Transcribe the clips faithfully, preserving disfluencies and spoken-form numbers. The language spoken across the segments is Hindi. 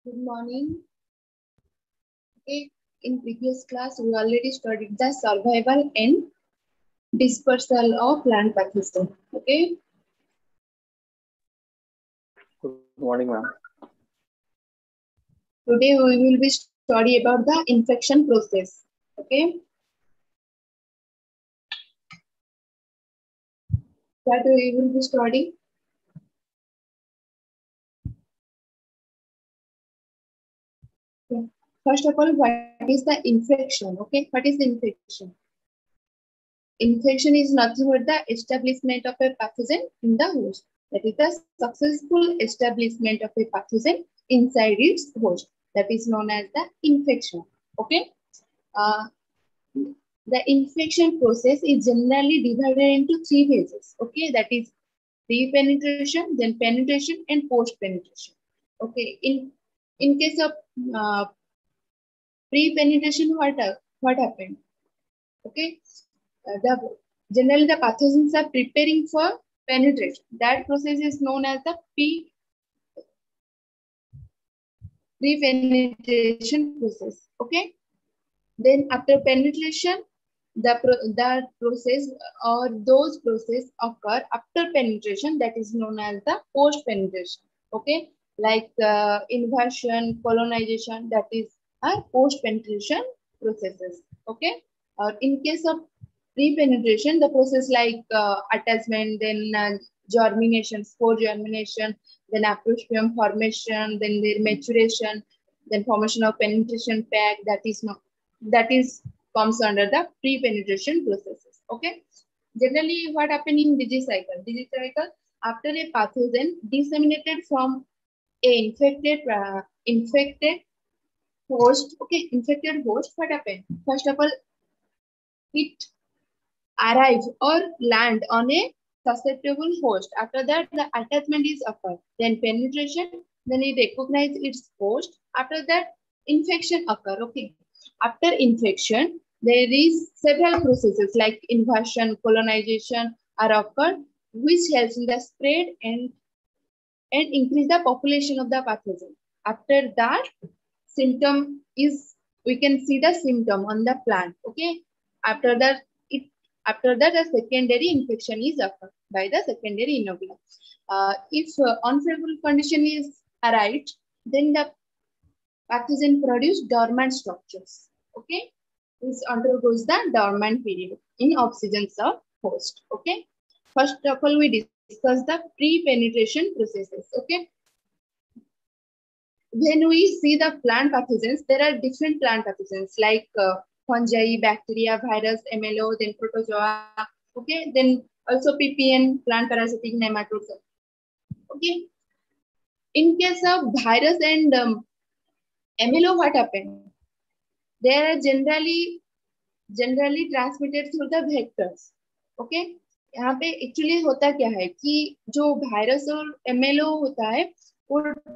Good morning. Okay, in previous class we already studied the survival and dispersal of plant pathogen. Okay. Good morning, ma'am. Today we will be study about the infection process. Okay. That we will be studying. Okay. First of all, what is the infection? Okay, what is the infection? Infection is nothing but the establishment of a pathogen in the host. That is the successful establishment of a pathogen inside its host. That is known as the infection. Okay. Uh, the infection process is generally divided into three phases. Okay. That is pre-penetration, then penetration, and post-penetration. Okay. In in case of uh, pre-penetration, what what happened? Okay. Uh, the generally the pathogens are preparing for penetration. That process is known as the pre pre-penetration process. Okay. Then after penetration, the pro that process or those process occur after penetration. That is known as the post-penetration. Okay. Like uh, inversion, colonization. That is our post-penetration processes. Okay. Or in case of pre-penetration, the process like uh, attachment, then uh, germination, spore germination, then approprium formation, then their maturation, then formation of penetration pack. That is not that is comes under the pre-penetration processes. Okay. Generally, what happens in disease cycle? Disease cycle after a pathogen disseminated from a infected uh, infected host. Okay, infected host. What happened? First of all, it arrive or land on a susceptible host. After that, the attachment is occurred. Then penetration, then it recognizes its host. After that, infection occur. Okay. After infection, there is several processes like inversion, colonization are occurred, which helps in the spread and, and increase the population of the pathogen. After that, symptom is, we can see the symptom on the plant. Okay. After that, it after that, a secondary infection is occurred by the secondary inoculum. Uh, if uh, unfavorable condition is arrived, then the pathogen produce dormant structures. Okay, this undergoes the dormant period in oxygens of host. Okay, first of all, we discuss the pre-penetration processes. Okay, when we see the plant pathogens, there are different plant pathogens like uh, fungi, bacteria, virus, M L O, then protozoa. Okay, then also P P N, plant parasitic nematodes. Okay, in case of virus and um, M L O, what happened? They are generally generally transmitted through the vectors. Okay, यहाँ पे एक्चुअली होता क्या है कि जो वायरस और एमएलओ होता है वो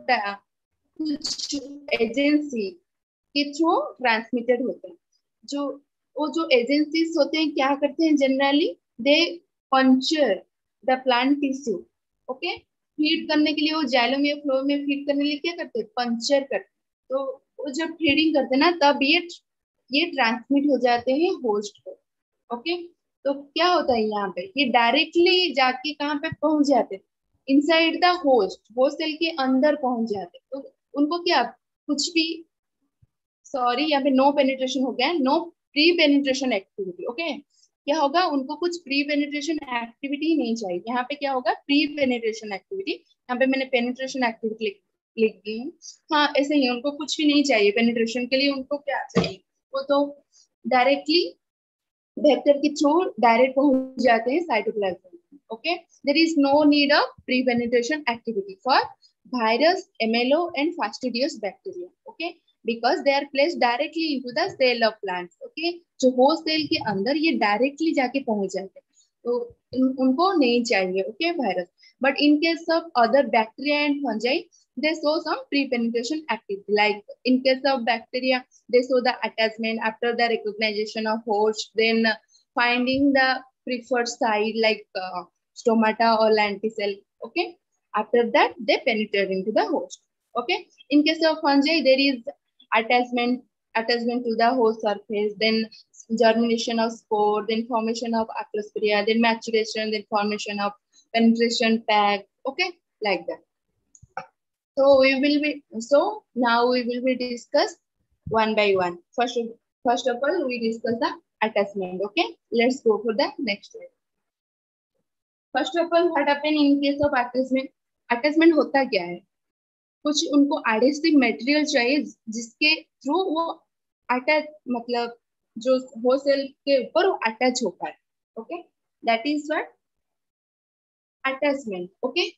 कुछ एजेंसी के थ्रू ट्रांसमिटेड होते हैं. जो वो जो एजेंसीज होते हैं क्या करते हैं generally they puncture the plant tissue. Okay, feed करने के लिए वो जाइलम या फ्लोएम में फीड करने के लिए क्या करते हैं, पंचर करते हैं. तो वो जब फीडिंग करते हैं ना तब ये ये ट्रांसमिट हो जाते हैं होस्ट को. ओके, तो क्या होता है यहाँ पे, ये डायरेक्टली जाके कहाँ पे पहुंच जाते हैं, inside the host, host cell के अंदर पहुंच जाते हैं. तो उनको क्या कुछ भी, सॉरी यहाँ पे नो पेनिट्रेशन हो गया, no pre penetration activity. Okay, क्या होगा, उनको कुछ प्री पेनिट्रेशन एक्टिविटी नहीं चाहिए. यहाँ पे क्या होगा, प्री पेनिट्रेशन एक्टिविटी. यहाँ पे मैंने पेनिट्रेशन एक्टिविटी लिख दी हूँ. हाँ ऐसे ही उनको कुछ भी नहीं चाहिए पेनिट्रेशन के लिए. उनको क्या चाहिए, वो तो डायरेक्टली वेक्टर के थ्रू डायरेक्ट पहुंच जाते हैं cytoplasm. Okay, there is no need of pre penetration activity for virus, M L O, and fastidious bacteria. Okay, because they are placed directly into the cell of plants. Okay, जो host cell के अंदर ये directly जाके पहुंच जाते हैं, तो उनको नहीं चाहिए. Okay, virus. But in case of other bacteria and fungi, they show some pre-penetration activity. Like in case of bacteria, they show the attachment after the recognition of host, then finding the preferred site like uh, stomata or lenticel. Okay. After that, they penetrate into the host. Okay, in case of fungi, there is attachment attachment to the host surface, then germination of spore, then formation of acrosporia, then maturation, then formation of penetration pack. Okay, like that. So we will be so now we will be discuss one by one. First, first of all, we discuss the attachment. Okay, let's go for the next slide. First of all, what happen in case of attachment? Attachment होता क्या है? कुछ उनको एडहेसिव मटेरियल चाहिए जिसके थ्रू वो अटैच मतलब जो हो सेल के ऊपर वो अटैच हो पाए. Okay, that is what attachment. Okay,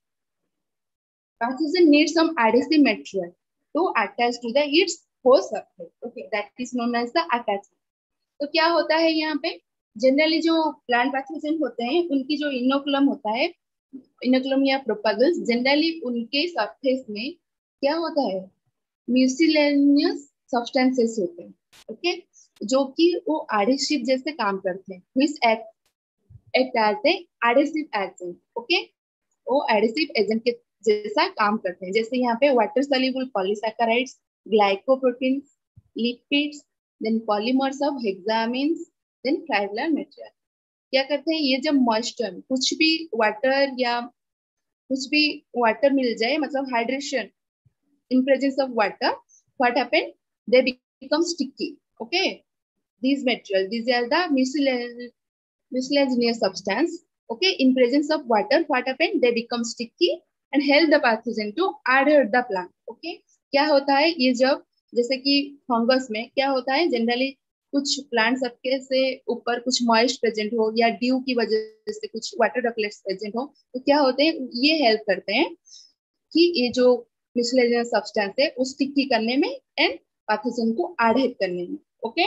pathogen needs some adhesive material to attach to the its host surface. Okay, that is known as the attachment. तो क्या होता है यहाँ पे जनरली जो प्लांट पैथोजन होते हैं उनकी जो इनोकुलम होता है, इनोकुलम या प्रोपागल्स, जनरली उनके सरफेस में क्या होता है म्यूसिलेनियस सब्सटेंसेस होते हैं. ओके, जो कि वो एडहेसिव जैसे काम करते हैं, which act act as a adhesive agent. Okay, वो एडहेसिव एजेंट के जैसा काम करते हैं. जैसे यहाँ पे water soluble polysaccharides, glycoproteins, lipids, then polymers of hexamines, then fibrillar material. क्या करते हैं ये, जब मॉइस्चर कुछ भी वाटर या कुछ भी वाटर मिल जाए, मतलब hydration in presence of water, what happened? They become sticky. Okay, these material, these are the mucilaginous mucilaginous substance. Okay, in presence of water, what happened? They become sticky and help the pathogen to adhere the plant. Okay, क्या होता है ये, जब जैसे कि फंगस में क्या होता है जनरली कुछ प्लांट सबके से ऊपर कुछ मॉइस्ट प्रेजेंट हो या ड्यू की वजह से कुछ वाटर ड्रॉपलेट्स प्रेजेंट हो, तो क्या होते हैं ये हेल्प करते हैं कि ये जो मिसलेनियस सब्सटेंस है उस स्टिकी करने में एंड पैथोजन को एडहेट करने में. Okay,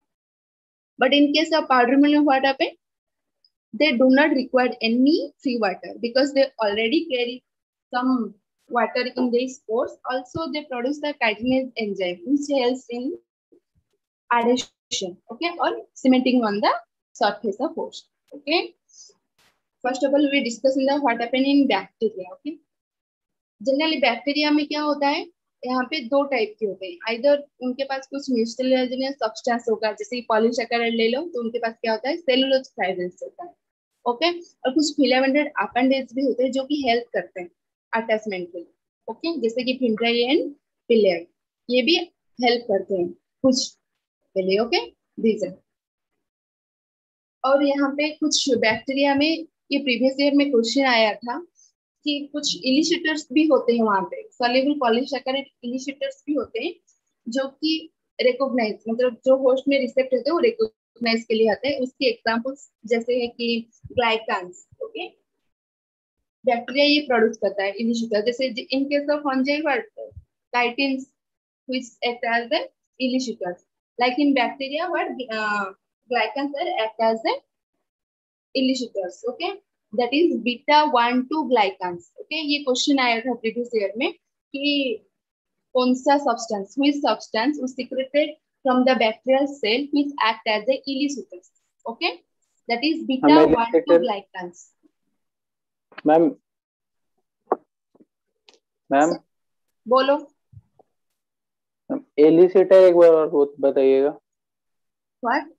but in case of powder milk what happen? They do not require any free water because they already carry some water in their spores. Also they produce the chitinase enzyme which helps in adhesion. Okay, और cementing on the surface of host. Okay, first of all we discuss in the what happen in bacteria. Okay, generally bacteria में क्या होता है, यहाँ पे दो टाइप के होते हैं. आइदर उनके पास कुछ म्यूसिलेजिनस सब्सटेंस होगा, जैसे पॉलीसैकेराइड ले लो तो उनके पास क्या होता है सेलुलोज फाइब्रिल्स होता है. ओके, और कुछ फिलामेंटेड अपेंडेज भी होते हैं जो कि हेल्प करते हैं अटैचमेंट के लिए. ओके, जैसे कि फिंड्राई एंड पिलियड, ये भी हेल्प करते हैं कुछ के लिए. Okay, these are. और यहाँ पे कुछ बैक्टीरिया में, ये प्रीवियस ईयर में क्वेश्चन आया था कि कुछ इनिशिएटर्स भी होते हैं वहां पे, सॉल्युबल पॉलीसैकेराइड इनिशिएटर्स भी होते हैं जो कि रिकॉग्नाइज, मतलब जो होस्ट में रिसेप्ट होते हैं वो रिकॉग्नाइज के लिए आते हैं. उसके एग्जांपल्स जैसे है कि ग्लाइकान्स. ओके, बैक्टीरिया ये प्रोड्यूस करता है इनिशिएटर. जैसे in case of fungi what chitins which act as the initiators, like in bacteria what glycans are act as the initiators. Okay, that is beta one two glycans. Okay, ये क्वेश्चन आया था प्रीवियस ईयर में कि कौन सा substance, which substance was secreted from the bacterial cell which act as a elicitor. Okay, that is beta one two glycans. Ma'am ma'am बोलो. एलिसिटर एक बार और बताइएगा. What?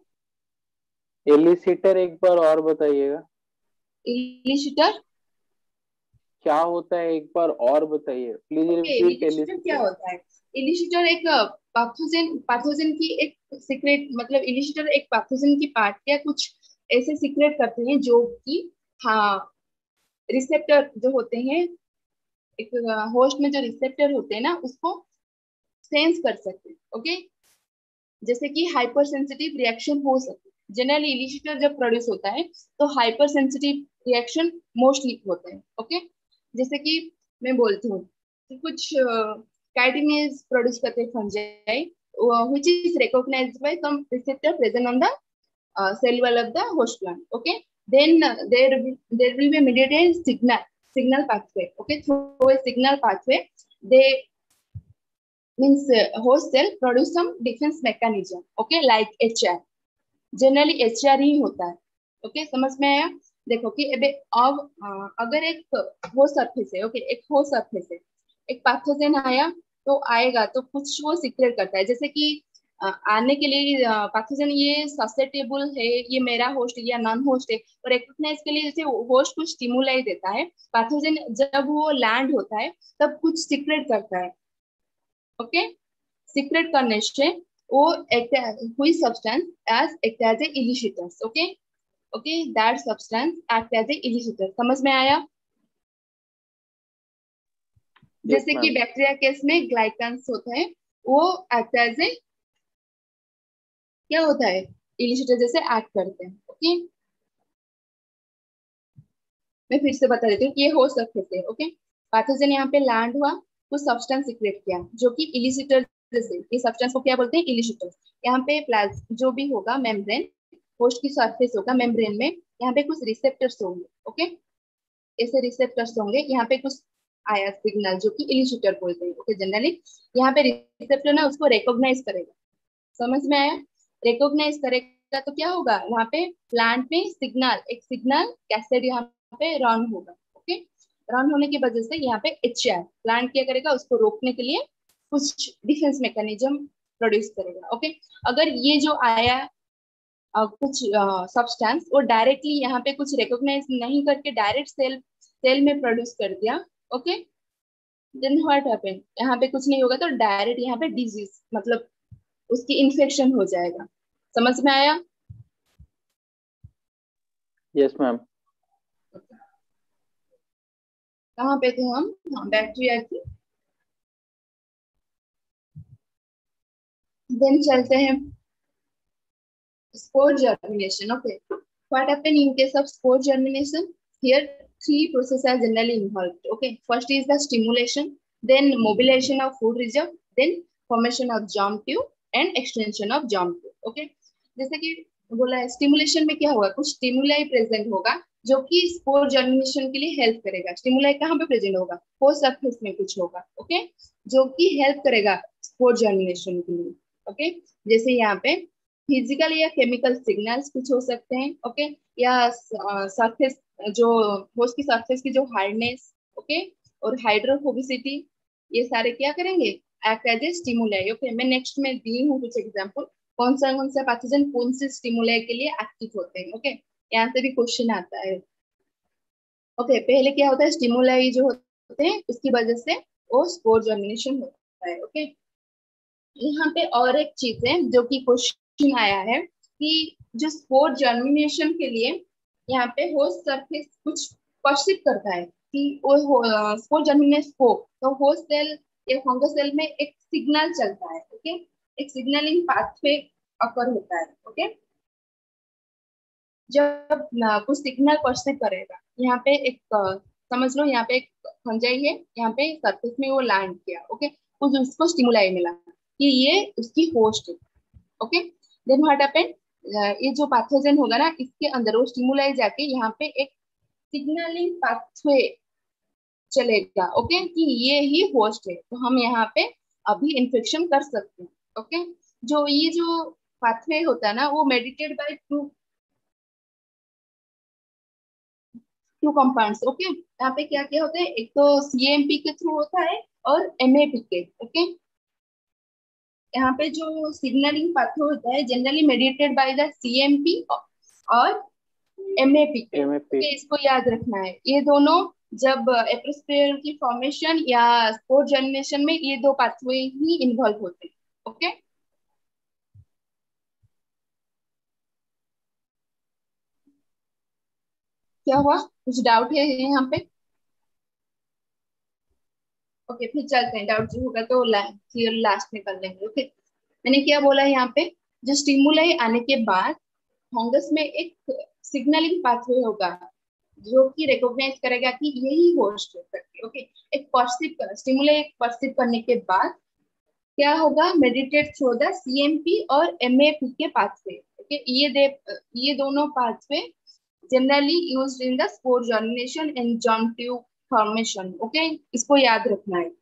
एलिसिटर एक बार और बताइएगा. इलिशिटर क्या होता है एक बार और बताइए प्लीज. रिपीट. इलिशिटर क्या होता है? इलिशिटर एक पैथोजन पैथोजन की एक सीक्रेट, मतलब इलिशिटर एक पैथोजन की पार्ट या कुछ ऐसे सीक्रेट करते हैं जो कि हाँ रिसेप्टर जो होते हैं, एक होस्ट में जो रिसेप्टर होते हैं ना उसको सेंस कर सकते हैं. ओके, जैसे कि हाइपर सेंसिटिव रिएक्शन हो सकती है. जनरली इलिशिटर जब प्रोड्यूस होता है तो हाइपर सेंसिटिव रिएक्शन मोस्टली होते हैं. ओके, जैसे कि मैं बोलती हूँ कि कुछ काइटिनेज प्रोड्यूस करते हैं fungi which is recognised by some receptor present on the cell wall of the host plant. Okay, then there there will be mediated signal signal pathway. Okay, through a signal pathway they means uh, host cell produce some defense mechanism. Okay, like H R. जनरली एच आर ही होता है. ओके okay, समझ में आया? देखो कि अब अब अगर एक हो सरफेस है, ओके okay, एक हो सरफेस है एक पैथोजन आया तो आएगा तो कुछ वो सीक्रेट करता है, जैसे कि अ, आने के लिए पैथोजन ये ससेप्टेबल है, ये मेरा होस्ट या नॉन होस्ट है, और रिकॉग्नाइज के लिए जैसे होस्ट कुछ स्टिमुलाई देता है, पैथोजन जब वो लैंड होता है तब कुछ सीक्रेट करता है। ओके, सीक्रेट करने से वो एक हुई substance as act as a elicitors. Okay, okay, that substance act as a elicitors. समझ में आया? यस जैसे कि मैम। बैक्टीरिया केस में ग्लाइकन्स होता है, वो एक्ट एज ए क्या होता है, इलिशिटर जैसे एक्ट करते हैं। ओके, मैं फिर से बता देती हूँ कि ये हो सकते थे। ओके, पैथोजन यहाँ पे लैंड हुआ, कुछ सब्सटेंस सीक्रेट किया जो कि इलिशिटर जैसे, ये सब्सटेंस को क्या बोलते हैं, इलिशिटर। यहाँ पे प्लाज जो भी होगा मेम्ब्रेन, होस्ट की सरफेस होगा मेम्ब्रेन में, यहाँ पे कुछ रिसेप्टर्स होंगे। ओके, ऐसे रिसेप्टर्स होंगे, यहाँ पे कुछ आया सिग्नल जो कि इलिशिटर बोलते हैं। ओके, जनरली यहाँ पे रिसेप्टर ना उसको रिकॉग्नाइज करेगा। समझ में आया? रिकॉग्नाइज करेगा तो क्या होगा, वहां पे प्लांट में सिग्नल, एक सिग्नल कैसेड यहाँ पे रन होगा। ओके, रन होने की वजह से यहाँ पे एच आर प्लांट क्या करेगा, उसको रोकने के लिए कुछ डिफेंस मैकेनिज्म प्रोड्यूस करेगा। ओके, अगर ये जो आया uh, कुछ सब्सटेंस uh, वो डायरेक्टली यहाँ पे कुछ रिकॉग्नाइज नहीं करके डायरेक्ट सेल सेल में प्रोड्यूस कर दिया, ओके, देन व्हाट हैपन, यहाँ पे कुछ नहीं होगा तो डायरेक्ट यहाँ पे डिजीज मतलब उसकी इन्फेक्शन हो जाएगा। समझ में आया? Yes ma'am. कहाँ पे थे हम? हाँ, बैक्टीरिया की। देन चलते हैं spore germination. Okay, what happen in case of spore germination? Here three processes are generally involved. Okay, first is the stimulation, then mobilization of food reserve, then formation of germ tube and extension of germ tube. Okay, जैसे कि बोला है स्टिमुलेशन में क्या होगा, कुछ स्टिमुलाई प्रेजेंट होगा जो कि स्पोर जर्मिनेशन के लिए हेल्प करेगा। स्टिमुलाई कहाँ पे प्रेजेंट होगा, होस्ट सरफेस में कुछ होगा। ओके, जो कि हेल्प करेगा स्पोर जर्मिनेशन के लिए। ओके, जैसे यहाँ पे फिजिकल या केमिकल सिग्नल्स कुछ हो सकते हैं। ओके, या सरफेस जो होस्ट की सरफेस की जो हार्डनेस, ओके, और हाइड्रोफोबिसिटी, ये सारे क्या करेंगे, act as a stimuli. Okay, मैं नेक्स्ट में दी हूँ कुछ एग्जांपल, कौन सा कौन सा पैथोजन कौन से स्टिमुलाई के लिए एक्टिव होते हैं। ओके, यहाँ से भी क्वेश्चन आता है। ओके, पहले क्या होता है, स्टिमुलाई जो होते हैं उसकी वजह से वो स्पोर जर्मिनेशन होता है। ओके, यहाँ पे और एक चीज है जो कि क्वेश्चन आया है कि जो स्पोर जर्मिनेशन के लिए यहाँ पे होस्ट सरफेस कुछ परसिव करता है कि वो स्पोर जर्मिनेट हो तो होस्ट सेल या फंगस सेल में एक सिग्नल चलता है। ओके, एक सिग्नलिंग पाथवे अकर होता है। ओके, जब न, कुछ सिग्नल परसिव करेगा, यहाँ पे एक अ, समझ लो यहाँ पे एक फंजाई है, यहाँ पे सरफेस में वो लैंड किया। ओके, कुछ उसको स्टिमुलाई मिला कि ये उसकी होस्ट है। ओके, देन व्हाट हैपेंड, ये जो पैथोजन होगा ना इसके अंदर वो स्टिमुलाई जाके यहाँ पे एक सिग्नलिंग पाथवे चलेगा। ओके, कि ये ही होस्ट है, तो हम यहाँ पे अभी इन्फेक्शन कर सकते हैं। ओके, जो ये जो पाथवे होता है ना वो mediated by two two compounds. Okay, यहाँ पे क्या क्या होता है, एक तो सीएमपी के थ्रू होता है और एमएपी के। ओके, यहाँ पे जो सिग्नलिंग पाथवे होता है generally mediated by the cAMP और एमएपी के। एमएपी। ओके, इसको याद रखना है, ये दोनों जब एप्रोस्पेयर की फॉर्मेशन या स्पोर जर्मिनेशन में ये दो पाथवे ही इन्वॉल्व होते हैं। ओके, क्या हुआ, कुछ डाउट है यहाँ पे? ओके, फिर चलते हैं, डाउट जो होगा तो फिर लास्ट में कर लेंगे। ओके, मैंने क्या बोला है यहाँ पे, जो स्टिमुलाई आने के बाद फंगस में एक सिग्नलिंग पाथवे होगा जो कि रिकॉग्नाइज करेगा कि यही होस्ट है करके। ओके, एक परसिव स्टिमुलाई एक परसिव करने के बाद क्या होगा, मेडिटेट थ्रू द सीएमपी और एमएपी के पाथवे। ओके, ये दे ये दोनों pathway generally used in the spore germination and germ tube formation. Okay, इसको याद रखना है।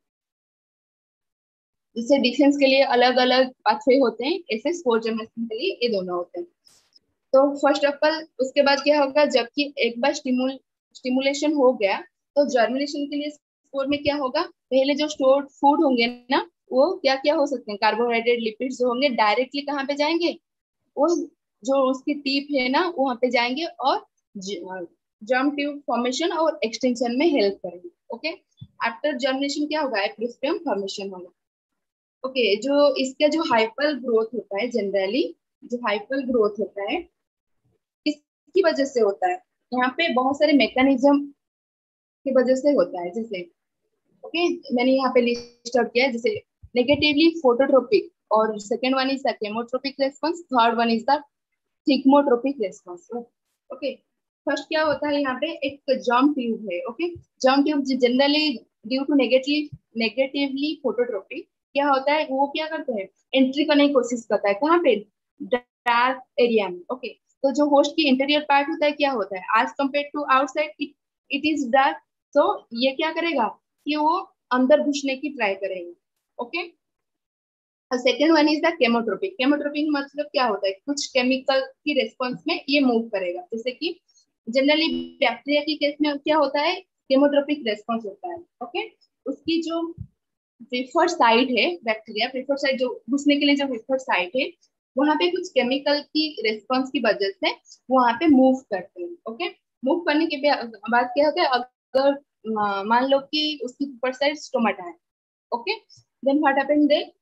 जैसे डिफेंस के लिए अलग अलग पाथवे होते हैं, ऐसे स्पोर जर्मिनेशन के लिए ये दोनों होते हैं। तो फर्स्ट ऑफ ऑल उसके बाद क्या होगा, जबकि एक बार स्टिमुल स्टिमुलेशन हो गया तो जर्मिनेशन के लिए स्कोर में क्या होगा, पहले जो स्टोर्ड फूड होंगे ना वो क्या क्या हो सकते हैं, कार्बोहाइड्रेट लिपिड्स जो होंगे डायरेक्टली कहाँ पे जाएंगे, वो जो उसकी टीप है ना वहां पे जाएंगे और जर्म ट्यूब फॉर्मेशन और एक्सटेंशन में हेल्प करेंगे। ओके, आफ्टर जर्मिनेशन क्या होगा, एप्रिस्पियम फॉर्मेशन होगा। ओके okay, जो इसका जो हाइपर ग्रोथ होता है जनरली, जो हाइपर ग्रोथ होता है किसकी वजह से होता है, यहाँ पे बहुत सारे मैकेनिज्म की वजह से होता है। जैसे ओके okay, मैंने यहाँ पे लिस्ट आउट किया है, जैसे नेगेटिवली फोटोट्रोपिक, और second one is the chemotropic response, third one is the thigmotropic response. Okay, first क्या होता है, यहाँ पे एक जर्म ट्यूब है। Okay, germ tube generally due to negative negatively phototropic क्या होता है, वो क्या करते हैं, एंट्री करने की कोशिश करता है कहाँ पे, डार्क एरिया में। Okay okay. तो जो होस्ट की इंटीरियर पार्ट होता है क्या होता है, as compare to outside it it is dark, तो ये क्या करेगा कि वो अंदर घुसने की ट्राई करेंगे। Okay, second one is the chemotropic. Chemotropic मतलब क्या होता है, कुछ केमिकल की रेस्पॉन्स में ये मूव करेगा, जैसे कि जनरली बैक्टीरिया की केस में क्या होता है, केमोट्रोपिक रेस्पॉन्स होता है। ओके, उसकी जो प्रीफर्ड साइड है, बैक्टीरिया प्रीफर्ड साइड जो घुसने के लिए जो प्रीफर्ड साइड है, वहां पे कुछ केमिकल की रेस्पॉन्स की वजह से वहां पे मूव करते हैं। ओके, मूव करने के बाद क्या होता है, अगर मान लो कि उसकी प्रीफर्ड साइड स्टोमाटा है, okay, then what happen then,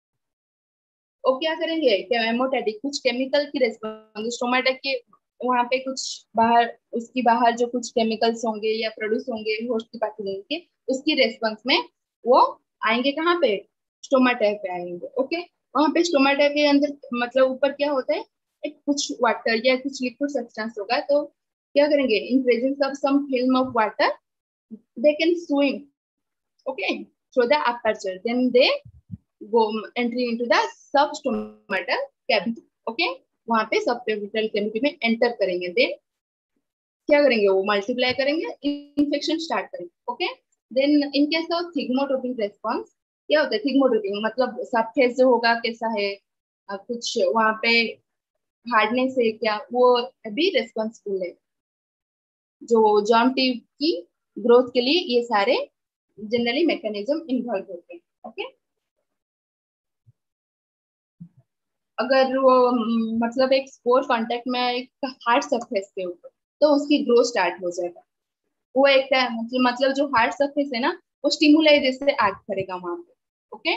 वो क्या करेंगे, हेमोटैटिक कुछ केमिकल की रेस्पॉन्स स्टोमाटा के वहां पे कुछ बाहर, उसकी बाहर जो कुछ केमिकल्स होंगे या प्रोड्यूस होंगे होस्ट की पैथोजन के, उसकी रेस्पॉन्स में वो आएंगे कहाँ पे, स्टोमाटा पे आएंगे। ओके, वहां पे स्टोमाटा के अंदर मतलब ऊपर क्या होता है, एक कुछ वाटर या कुछ लिक्विड सब्सटेंस होगा, तो क्या करेंगे, in presence of some film of water they can swim, okay, through the aperture, then they go entry into the substomatal cavity। Okay, वहां पे सबस्टोमेटल कैविटी में एंटर करेंगे, देन क्या करेंगे, वो मल्टीप्लाई करेंगे, इन्फेक्शन स्टार्ट करेंगे। Okay, then in case of thigmotropic response क्या होता है, थिग्मोट्रोपिक मतलब सरफेस जो होगा कैसा है, आ, कुछ वहां पे हार्डनेस है क्या, वो भी रेस्पॉन्सिबल है। जो जर्म ट्यूब की ग्रोथ के लिए ये सारे जनरली मैकेनिज्म इन्वॉल्व होते हैं। ओके, अगर वो मतलब एक स्पोर कांटेक्ट में एक हार्ड सरफेस के ऊपर, तो उसकी ग्रोथ स्टार्ट हो जाएगा। वो एक मतलब मतलब जो हार्ड सरफेस है ना, वो स्टिमुलाई जैसे एक्ट करेगा वहां पे। ओके,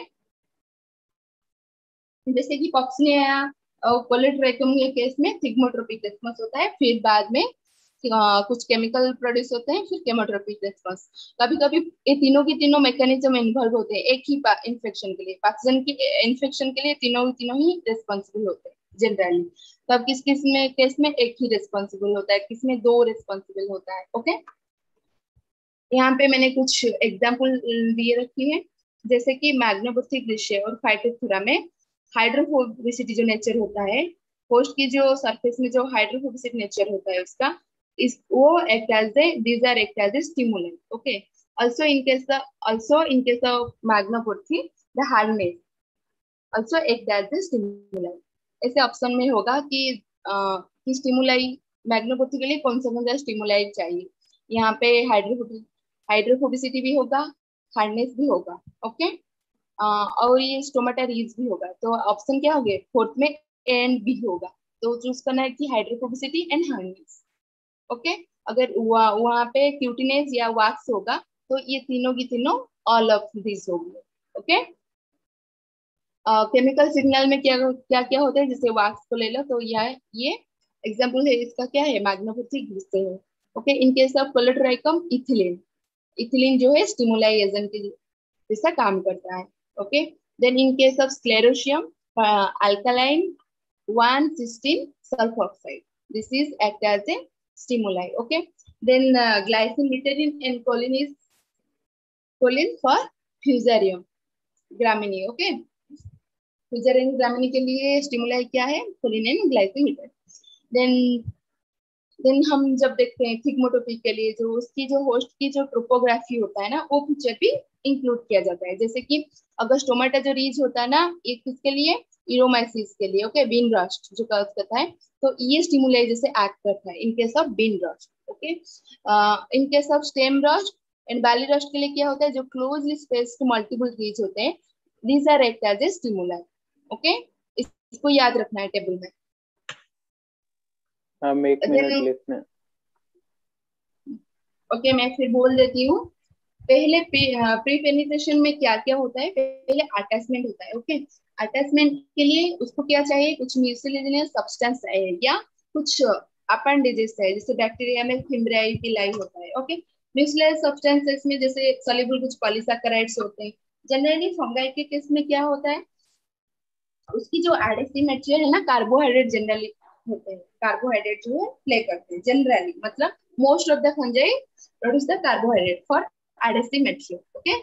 जैसे कि पॉक्सिनिया और कोलेट्रेकम के केस में थिग्मोट्रोपिक रेस्पॉन्स होता है, फिर बाद में आ, कुछ केमिकल प्रोड्यूस होते हैं, फिर केमोट्रोपिक रेस्पॉन्स। कभी कभी ये तीनों की तीनों मैकेनिज्म इन्वॉल्व होते हैं एक ही इन्फेक्शन के लिए, पैथोजन की इन्फेक्शन के लिए तीनों तीनों ही रेस्पॉन्सिबल होते हैं जनरली। तब किस किस में केस में एक ही रेस्पॉन्सिबल होता है, किस में दो रेस्पॉन्सिबल होता है। ओके, यहाँ पे मैंने कुछ एग्जाम्पल दिए रखी है, जैसे कि मैग्नोबोथिक ग्लिशिया और फाइटोथोरा में हाइड्रोफोबिसिटी जो नेचर होता है, होस्ट की जो सरफेस में जो हाइड्रोफोबिसिटी नेचर होता है उसका, is O act as a these are act as a stimulant. Okay. Also in case the also in case of magnoporthy, the hardness also act as a stimulant. ऐसे ऑप्शन में होगा कि आ, कि स्टिमुलाई मैग्नोपोर्थी के लिए कौन सा कौन सा स्टिमुलाई चाहिए। यहाँ पे हाइड्रोफोबिक हाइड्रोफोबिसिटी भी होगा, हार्डनेस भी होगा। ओके, और ये स्टोमाटा रीज भी होगा। तो ऑप्शन क्या हो गए, फोर्थ में ए एंड बी होगा, तो चूज करना है कि हाइड्रोफोबिसिटी एंड हार्डनेस। ओके, अगर वहाँ वहाँ पे क्यूटिनेस या वैक्स होगा तो ये तीनों की तीनों ऑल ऑफ दिस होगी। ओके, केमिकल सिग्नल में क्या क्या क्या होता है, जैसे वैक्स को ले लो तो यह ये एग्जांपल है इसका, क्या है, मैग्नोपोथिक ग्लिसरॉल है। Okay, in case of Colletotrichum ethylene, ethylene जो है स्टिमुलाई एजेंट के जैसा काम करता है। Okay, then in case of Sclerotium alkaline one cysteine sulfoxide, this is act as a stimuli. Okay, then uh, glycine, littering and choline is choline for fusarium gramine. Okay, fusarium gramine के लिए stimuli क्या है, choline and glycine, litter. then then हम जब देखते हैं थिग्मोटोपिक के लिए, जो उसकी जो होस्ट की जो ट्रोपोग्राफी होता है ना, वो पिक्चर भी इंक्लूड किया जाता है। जैसे कि अगर स्टोमाटा जो रीज होता है ना, ये किसके लिए, इरोमाइसिस के लिए। ओके, बीन रस्ट जो कॉज करता है, तो ये स्टिमुलाई जैसे एक्ट करता है in case of bean rust. Okay, in case of stem rust and barley rust के लिए क्या होता है, जो क्लोजली स्पेस्ड मल्टीपल ट्रीज होते हैं, these are act as a stimuli. Okay, इसको याद रखना है टेबल में। हम एक मिनट लिखना। ओके, मैं फिर बोल देती हूँ। पहले प्री पेनिट्रेशन में क्या क्या होता है, पहले अटैचमेंट होता है। ओके, अटैचमेंट के लिए उसको क्या चाहिए, कुछ म्यूसिलेनियस सब्सटेंस चाहिए या कुछ अपेंडेजेस चाहिए, जैसे बैक्टीरिया में फिम्ब्रियाई पिलाई होता है। ओके, म्यूसिलेनियस सब्सटेंसेस में जैसे सॉल्युबल कुछ पॉलीसैकेराइड्स होते हैं। जनरली फंगाई के केस में क्या होता है, उसकी जो एडेसिव मटेरियल है ना, कार्बोहाइड्रेट जनरली होते हैं, कार्बोहाइड्रेट जो है प्ले करते हैं जनरली, मतलब most of the fungi produce the carbohydrate for adhesive material. Okay,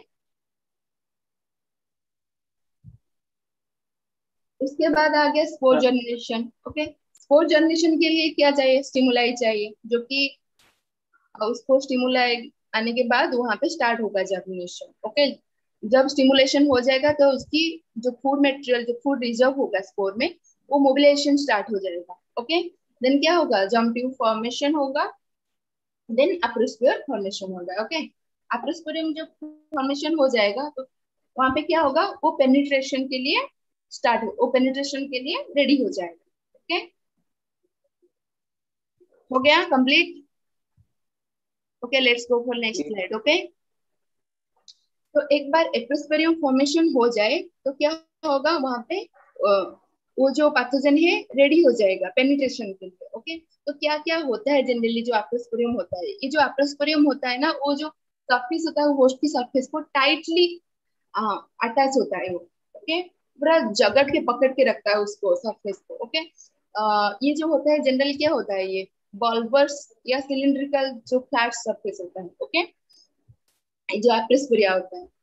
उसके बाद आ गया spore generation. Okay, spore generation के लिए क्या चाहिए, स्टिमुलाई चाहिए, जो कि उसको स्टिमुलाई आने के बाद वहां पे स्टार्ट होगा जर्मिनेशन। ओके, जब स्टिमुलेशन हो जाएगा तो उसकी जो फूड मटेरियल, जो फूड रिजर्व होगा स्पोर में, वो मोबिलाइजेशन स्टार्ट हो जाएगा। ओके, देन क्या होगा, जर्म ट्यूब फॉर्मेशन होगा, देन अप्रोस्पियर फॉर्मेशन होगा। ओके, अप्रोस्पियम जब फॉर्मेशन हो जाएगा तो वहां पे क्या होगा, वो पेनिट्रेशन के लिए स्टार्ट हो, वो पेनिट्रेशन के लिए रेडी हो जाएगा। ओके, हो गया complete. Okay, let's go for next slide. Okay, तो एक बार एप्रोस्पेरियम फॉर्मेशन हो जाए तो क्या होगा, वहां पे वो जो पैथोजन है रेडी हो जाएगा पेनिट्रेशन के लिए। ओके, तो क्या क्या होता है जनरली जो एप्रोस्पेरियम होता है, ये जो एप्रोस्पेरियम होता है ना, वो जो सरफेस होता है, होस्ट की सरफेस को टाइटली अटैच होता है वो। ओके, पूरा जगड़ के पकड़ के रखता है उसको, सरफेस को। ओके, ये जो होता है जनरली क्या होता है, ये बल्बर्स या सिलिंड्रिकल जो फ्लैट सरफेस होता है। ओके, जो एप्रोस्पेरिया होता है,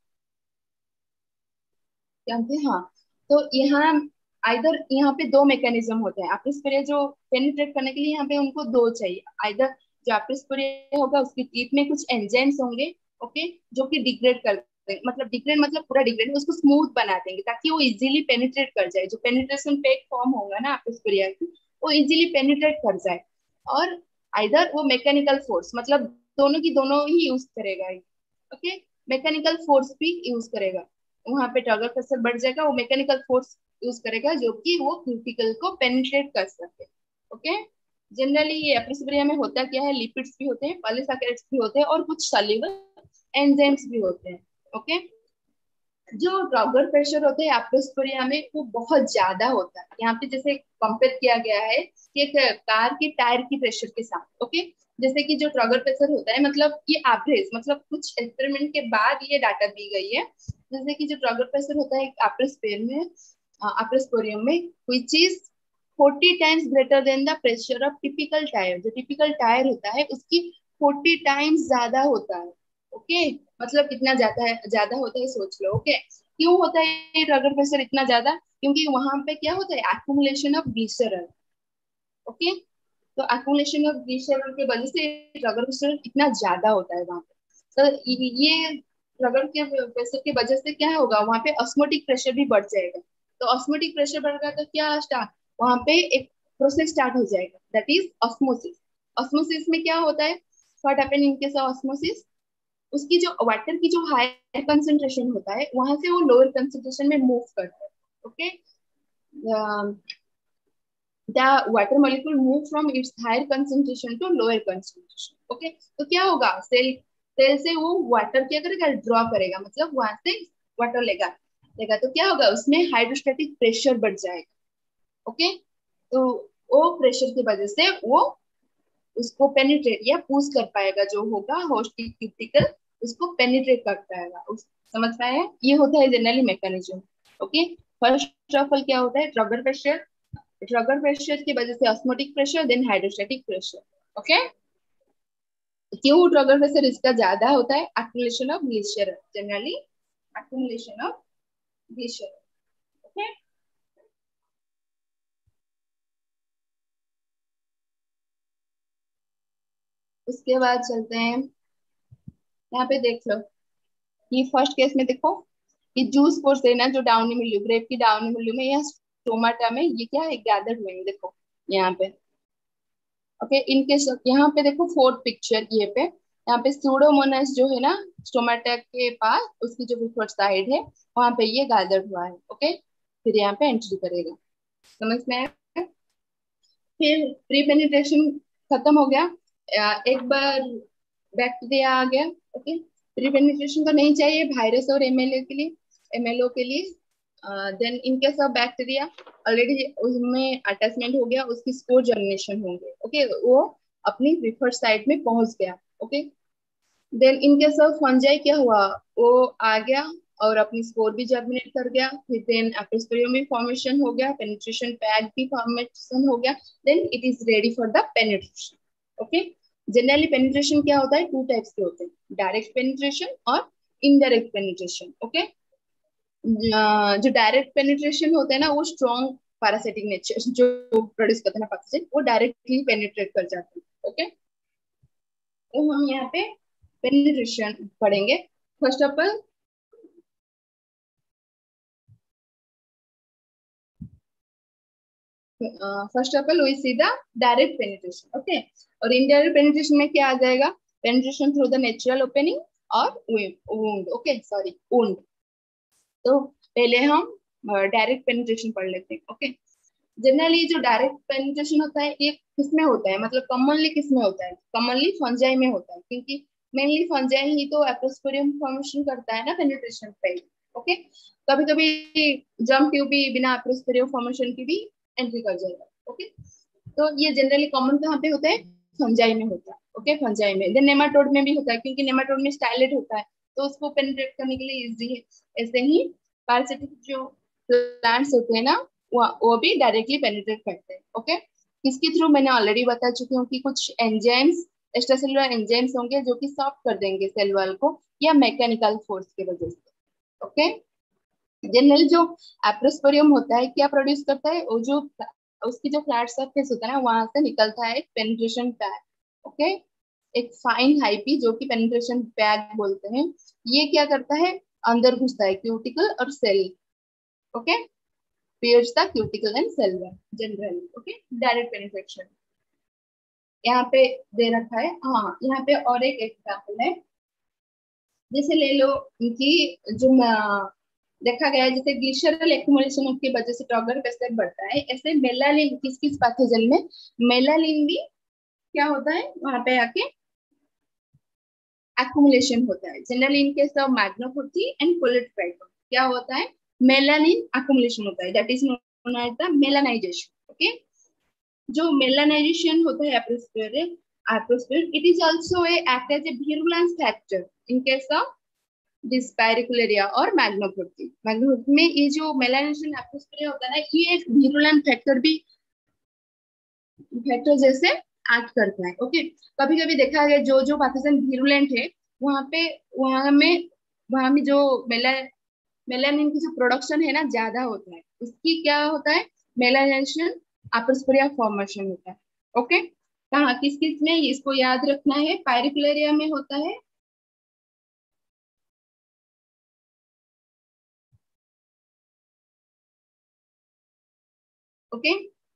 जानते हैं? हाँ, तो यहाँ आइदर यहाँ पे दो मैकेनिज्म होते हैं एप्रोस्पेरिया जो पेनिट्रेट करने के लिए, यहाँ पे उनको दो चाहिए। आइदर जो एप्रोस्पेरिया होगा उसकी टीथ में कुछ एंजाइम्स होंगे, ओके, जो कि डिग्रेड करते हैं, मतलब डिग्रेड मतलब पूरा डिग्रेड, उसको स्मूथ बना देंगे ताकि वो इजीली पेनिट्रेट कर जाए, जो पेनिट्रेशन पे एक फॉर्म होगा ना एप्रोस्पेरिया की, वो इजीली पेनिट्रेट कर जाए। और आइदर वो मैकेनिकल फोर्स, मतलब दोनों की दोनों ही यूज करेगा। ओके, मैकेनिकल फोर्स भी यूज करेगा, वहां पे टॉगर प्रेशर बढ़ जाएगा, वो मैकेनिकल फोर्स यूज करेगा जो कि वो क्यूटिकल को पेनिट्रेट कर सके। ओके, जनरली ये एप्रोस्पेरिया में होता क्या है, लिपिड्स भी होते हैं, पॉलीसैकेराइड्स भी होते हैं और कुछ सॉल्युबल एंजाइम्स भी होते हैं। ओके, जो टॉगर प्रेशर होते हैं एप्रोस्पेरिया में वो बहुत ज्यादा होता है। यहाँ पे जैसे कंपेयर किया गया है कि एक कार के टायर की प्रेशर के साथ। ओके, जैसे कि जो ट्रॉगर प्रेशर होता है, मतलब ये एवरेज, मतलब कुछ एक्सपेरिमेंट के बाद ये डाटा दी गई है, जैसे कि जो ट्रॉगर प्रेशर होता है एप्रोस्फेयर में, एप्रोस्पेरियम में, which is forty times greater than the pressure of typical tyre. जो टिपिकल टायर होता है उसकी फोर्टी टाइम्स ज्यादा होता है। ओके, मतलब कितना ज्यादा है, ज्यादा होता है सोच लो। ओके, क्यों होता है ट्रॉगर प्रेशर इतना ज्यादा, क्योंकि वहां पे क्या होता है, एक्युमुलेशन ऑफ ग्लिसरॉल। ओके, तो एक्युमुलेशन ऑफ ग्लिसरॉल की वजह से ट्रॉगर प्रेशर इतना ज्यादा होता है वहां पे। तो ये ट्रॉगर के प्रेशर की वजह से क्या होगा, वहां पे ऑस्मोटिक प्रेशर भी बढ़ जाएगा। तो ऑस्मोटिक प्रेशर बढ़ेगा तो क्या स्टार्ट, वहां पे एक प्रोसेस स्टार्ट हो जाएगा, दैट इज ऑस्मोसिस। ऑस्मोसिस में क्या होता है, what happen in case of osmosis, उसकी जो वाटर की जो हायर कंसेंट्रेशन होता है वहां से वो लोअर कंसेंट्रेशन में मूव करता है। Okay, the water molecule move from its higher concentration to lower concentration. Okay, तो क्या होगा, सेल सेल से वो वाटर क्या करेगा, ड्रॉ करेगा, मतलब वहां से वाटर लेगा लेगा तो क्या होगा, उसमें हाइड्रोस्टैटिक प्रेशर बढ़ जाएगा। ओके, तो वो प्रेशर की वजह से वो उसको पेनिट्रेट या पुश कर पाएगा, जो होगा होस्ट क्यूटिकल उसको पेनिट्रेट कर पाएगा। उस समझ पाए, ये होता है generally mechanism. Okay, first of all क्या होता है, ट्रॉगर प्रेशर, ट्रॉगर प्रेशर की वजह से osmotic pressure, then hydrostatic pressure. Okay, क्यों ट्रॉगर प्रेशर इसका ज्यादा होता है, accumulation of glycerol, generally accumulation of glycerol. Okay, उसके बाद चलते हैं, यहाँ पे देख लो, ये फर्स्ट केस में देखो, ये जूस फोर्स है ना, जो डाउनी मिल्यू, ग्रेप की डाउनी मिल्यू में या स्टोमाटा में, ये क्या है, गैदर्ड हुए हैं, देखो यहाँ पे। ओके, इनके यहाँ पे देखो फोर्थ पिक्चर ये पे, यहाँ पे सूडोमोनास जो है ना स्टोमेटा के पास, उसकी जो प्रीफर्ड साइड है वहां पे ये गैदर हुआ है। ओके, फिर यहाँ पे एंट्री करेगा। समझ में आया? फिर प्री पेनिट्रेशन खत्म हो गया। अ, एक बार बैक्टीरिया आ गया। ओके, प्री पेनिट्रेशन तो नहीं चाहिए वायरस और एमएलए के लिए, एमएलओ के लिए। Then in case of bacteria already उसमें अटैचमेंट हो गया, उसकी स्पोर जर्मिनेशन होंगे। ओके, वो अपनी प्रीफर्ड साइट में पहुंच गया। Okay, then in case of fungi क्या हुआ, वो आ गया और अपनी स्पोर भी जर्मिनेट कर गया। फिर देन एपिस्पोरियम भी फॉर्मेशन हो गया, पेनिट्रेशन पैड भी फॉर्मेशन हो गया। Then it is ready for the penetration. Okay, generally penetration क्या होता है, टू टाइप्स के होते हैं, डायरेक्ट पेनिट्रेशन और इनडायरेक्ट पेनिट्रेशन। ओके, जो डायरेक्ट पेनिट्रेशन होता है ना, वो स्ट्रॉन्ग पैरासिटिक नेचर जो प्रोड्यूस करते हैं ना पैथोजन, वो डायरेक्टली पेनिट्रेट कर जाते हैं। ओके, तो हम यहाँ पे पेनिट्रेशन पढ़ेंगे। First of all first of all we see the direct penetration. Okay, और इनडायरेक्ट पेनिट्रेशन में क्या आ जाएगा, penetration through the natural opening और वुंड। Okay, sorry wound. तो पहले हम डायरेक्ट पेनिट्रेशन पढ़ लेते हैं। ओके, जनरली जो डायरेक्ट पेनिट्रेशन होता है ये किसमें होता है, मतलब कॉमनली किसमें होता है, कॉमनली फंजाई में होता है, क्योंकि मेनली फंजाई ही तो एप्रोस्पोरियम फॉर्मेशन करता है ना पेनिट्रेशन पे। ओके, कभी कभी जर्म ट्यूब भी बिना एप्रोस्पोरियम फॉर्मेशन की भी एंट्री कर जाएगा। ओके, तो ये जनरली कॉमन कहाँ पे होता है, फंजाई में होता है। ओके, फंजाई में। देन नेमाटोड में भी होता है, क्योंकि नेमाटोड में स्टाइलेट होता है तो उसको पेनिट्रेट करने के लिए इजी है। ऐसे ही पैरासिटिक जो प्लांट्स होते हैं ना, वो वो भी डायरेक्टली पेनिट्रेट करते हैं। ओके, किसके थ्रू मैंने ऑलरेडी बता चुकी हूँ कि कुछ एंजाइम्स, एक्स्ट्रासेलुलर एंजाइम्स होंगे जो कि सॉफ्ट कर देंगे सेल वॉल को, या मैकेनिकल फोर्स की वजह से। ओके, जनरल जो एप्रोस्पोरियम होता है क्या प्रोड्यूस करता है, वो जो उसकी जो फ्लैट सरफेस होता है ना, वहां से निकलता है एक पेनिट्रेशन पैड। ओके, एक फाइन हाइपी जो कि पेनिट्रेशन पैड बोलते हैं। ये क्या करता है, अंदर घुसता है क्यूटिकल और cell. Okay, pierce the cuticle and cell wall generally. Okay, direct penetration यहाँ पे दे रखा है। हाँ, यहाँ पे और एक एग्जाम्पल है, जैसे ले लो कि जो अ, देखा गया है जैसे ग्लिसरल एक्युमुलेशन की वजह से ट्रॉगर पेस्टेट बढ़ता है, ऐसे मेलानिन किस किस पैथोजन में मेलानिन भी क्या होता है वहां पे आके एक्युमुलेशन होता है। Generally in case of Magnaporthe and Colletotrichum क्या होता है, मेलानिन एक्युमुलेशन होता है, that is known as the melanization. Okay, जो मेलानाइजेशन होता है appressorium appressorium it is also a act as a virulence factor in case of डिस्पाइरिकुलरिया और मैग्नोफोर्टी। मैग्नोफोर्टी में ये जो मेलानाइजेशन एप्रोस्पेरियम होता है ना, ये एक विरुलेंट फैक्टर भी फैक्टर जैसे एक्ट करता है। ओके, कभी कभी देखा गया जो जो पैथोजन विरुलेंट है वहां पे वहां में वहां में जो मेला मेलानिन की जो प्रोडक्शन है ना ज्यादा होता है, उसकी क्या होता है, मेलानाइजेशन एप्रोस्पोरिया फॉर्मेशन होता है। ओके, कहाँ किस किस में, इसको याद रखना है, पायरिकुलरिया में होता है। ओके,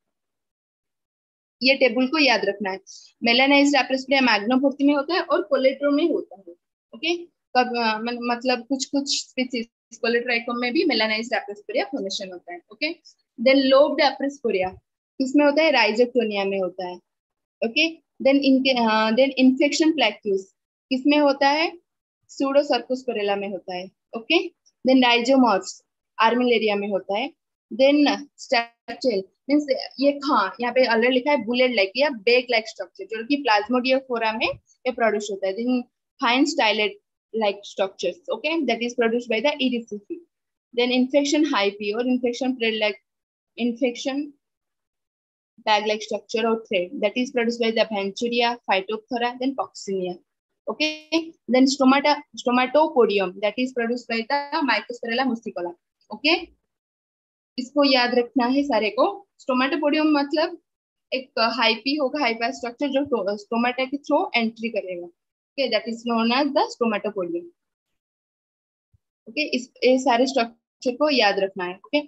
ये टेबल को याद रखना है। मेलानाइज्ड एप्रोस्पोरिया मैग्नोफोर्टी में होता है और कोलेट्रो में होता है। ओके, कब अ, मन- मतलब कुछ कुछ स्पीसीज कोलेट्राइकम में भी मेलानाइज्ड एप्रोस्पोरिया फॉर्मेशन होता है। ओके, देन लोब्ड एप्रोस्पोरिया किसमें होता है, राइजोक्टोनिया में होता है। ओके, देन इनके देन इन्फेक्शन प्लेक्यूस किसमें होता है, सूडोसर्कोस्पोरेला में होता है। ओके, देन राइजोमॉर्फ्स आर्मिलेरिया में होता है। देन स्ट्रक्चर मींस ये, हाँ यहाँ पे ऑलरेडी लिखा है बुलेट लाइक या बेग लाइक स्ट्रक्चर जो कि प्लाज्मोडियोफोरा में ये प्रोड्यूस होता है। Then fine stylet like structures, okay, that is produced by the Erysiphe. Then infection hyphae और infection plate like infection bag-like structure or thread that is produced by the Venturi, Phytophthora, then Coccinia. Okay, then stomata, stomatopodium that is produced by the Mycosphaerella muscicola. Okay, इसको याद रखना है सारे को। स्टोमेटोपोडियम मतलब एक हाइपी होगा, हाइपा स्ट्रक्चर जो स्टोमेटा के थ्रू एंट्री करेगा। Okay, that is known as the stomatopodium. Okay, इस ये सारे स्ट्रक्चर को याद रखना है। ओके,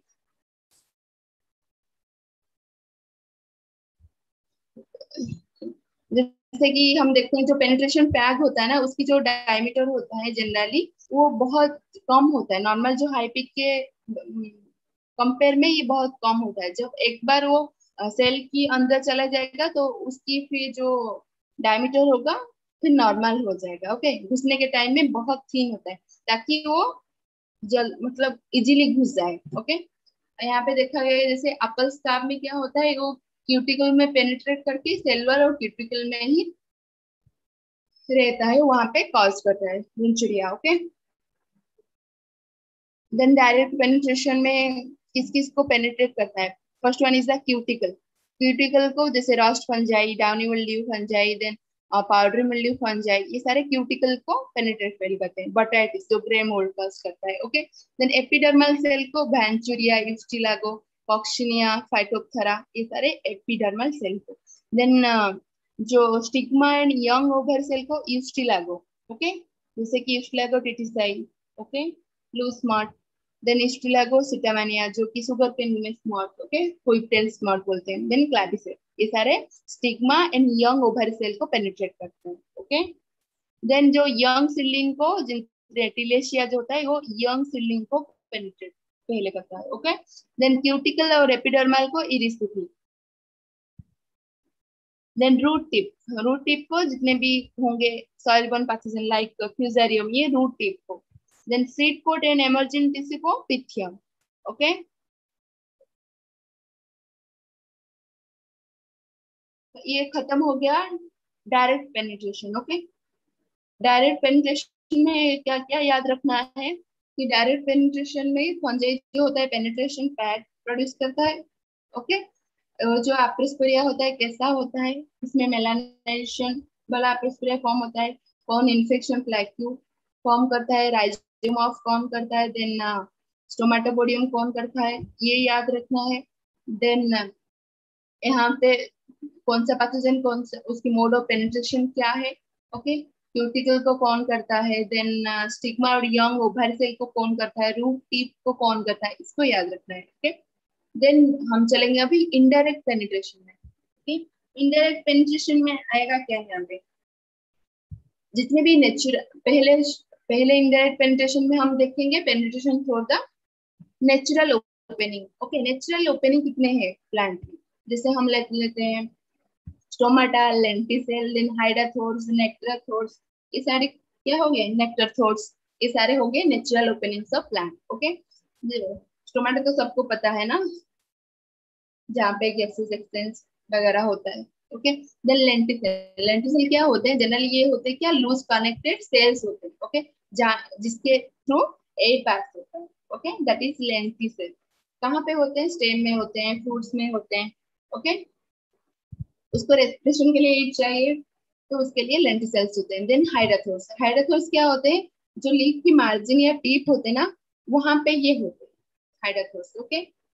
जैसे कि हम देखते हैं जो पेनिट्रेशन पैग होता है ना, उसकी जो डायमीटर होता है जनरली वो बहुत कम होता है, नॉर्मल जो हाई पिक के कंपेयर में ये बहुत कम होता है। जब एक बार वो सेल की अंदर चला जाएगा तो उसकी फिर जो डायमीटर होगा फिर नॉर्मल हो जाएगा। ओके, घुसने के टाइम में बहुत थीन होता है ताकि वो जल मतलब इजीली घुस जाए। ओके, यहाँ पे देखा गया है जैसे अपल स्टाफ में क्या होता है, वो क्यूटिकल में पेनिट्रेट करके सेलुलर और क्यूटिकल में ही रहता है, वहां पे कॉज करता है घुंचुरिया। ओके, देन डायरेक्ट पेनिट्रेशन में किस किस को पेनिट्रेट करता है? First one is the cuticle. Cuticle को जैसे rust fungi, downy mildew fungi, then powdery mildew fungi, ये सारे क्यूटिकल को पेनिट्रेट फेल करते हैं। बटाइटिस जो ग्रे मोल्ड कॉज करता है। ओके, देन एपिडर्मल सेल को वैंचुरिया, यूस्टिलागो, कॉक्सिनिया, फाइटोप्थरा, ये सारे एपिडर्मल सेल को। देन जो stigma and young ovary cell को यूस्टिलागो। ओके, जैसे कि Ustilago tritici, okay, blue smut, then Ustilago scitaminea जो कि शुगर केन में स्मॉट, ओके, हुइपटेल स्मॉट बोलते हैं। देन क्लैटिसेल, ये सारे stigma and young ovary cell को पेनिट्रेट करते हैं। ओके, देन जो यंग सीडलिंग को, रेटिलेशिया जो होता है वो यंग सीडलिंग को पेनिट्रेट पहले करता है। ओके, देन क्यूटिकल और एपिडर्मल को इरिस्टिकली। Then root tip, root tip को जितने भी होंगे soil borne pathogen like Fusarium, ये रूट टिप को। Then seed coat and emergent tissue को पिथियम। ओके, ये खत्म हो गया direct penetration. Okay, direct penetration में क्या क्या याद रखना है कि डायरेक्ट पेनिट्रेशन में फंजाई जो होता है पेनिट्रेशन पैड प्रोड्यूस करता है। ओके, जो एप्रिस्पोरिया होता है कैसा होता है, इसमें मेलानाइजेशन वाला एप्रिस्पोरिया फॉर्म होता है, कौन इन्फेक्शन प्लेक्यू फॉर्म करता है, राइजोम ऑफ कौन करता है, देन स्टोमेटोपोडियम कौन करता है, ये याद रखना है। देन यहाँ पे कौन सा पैथोजन, कौन सा उसकी मोड ऑफ पेनिट्रेशन क्या है। ओके, क्यूटिकल को कौन करता है, देन स्टिग्मा और यंग ओवर सेल को कौन करता है, रूट टिप को कौन करता है, इसको याद रखना है। ओके, देन हम चलेंगे अभी इनडायरेक्ट पेनिट्रेशन में। ओके, इनडायरेक्ट पेनिट्रेशन में आएगा क्या है, यहाँ पे जितने भी नेचुरल पहले पहले इनडायरेक्ट पेनिट्रेशन में हम देखेंगे penetration through the natural opening. Okay, natural opening कितने हैं प्लांट में, जैसे हम ले लेते हैं stomata, lenticel, then hydathodes, nectarthodes, ये सारे क्या हो गए, नेक्टराथोर्स, ये सारे हो गए natural openings of plant. Okay, stomata तो सबको पता है ना, जहाँ पे गैसेस एक्सचेंज वगैरह होता है। ओके, देन लेंटिसेल, लेंटिसेल क्या होते हैं, जनरली ये होते हैं क्या, लूज कनेक्टेड सेल्स होते हैं। ओके, जहाँ जिसके थ्रू एयर पास होता है। Okay, that is lenticel. कहाँ पे होते हैं, स्टेम में होते हैं, फ्रूट्स में होते हैं। ओके, उसको रेस्पिरेशन के लिए एयर चाहिए तो उसके लिए लेंटिसेल्स होते हैं। देन हाइडाथोर्स, हाइडाथोर्स क्या होते हैं, जो लीफ की मार्जिन या टीप होते हैं ना, वहां पे ये होते हैं हाइडाथोर्स। ओके,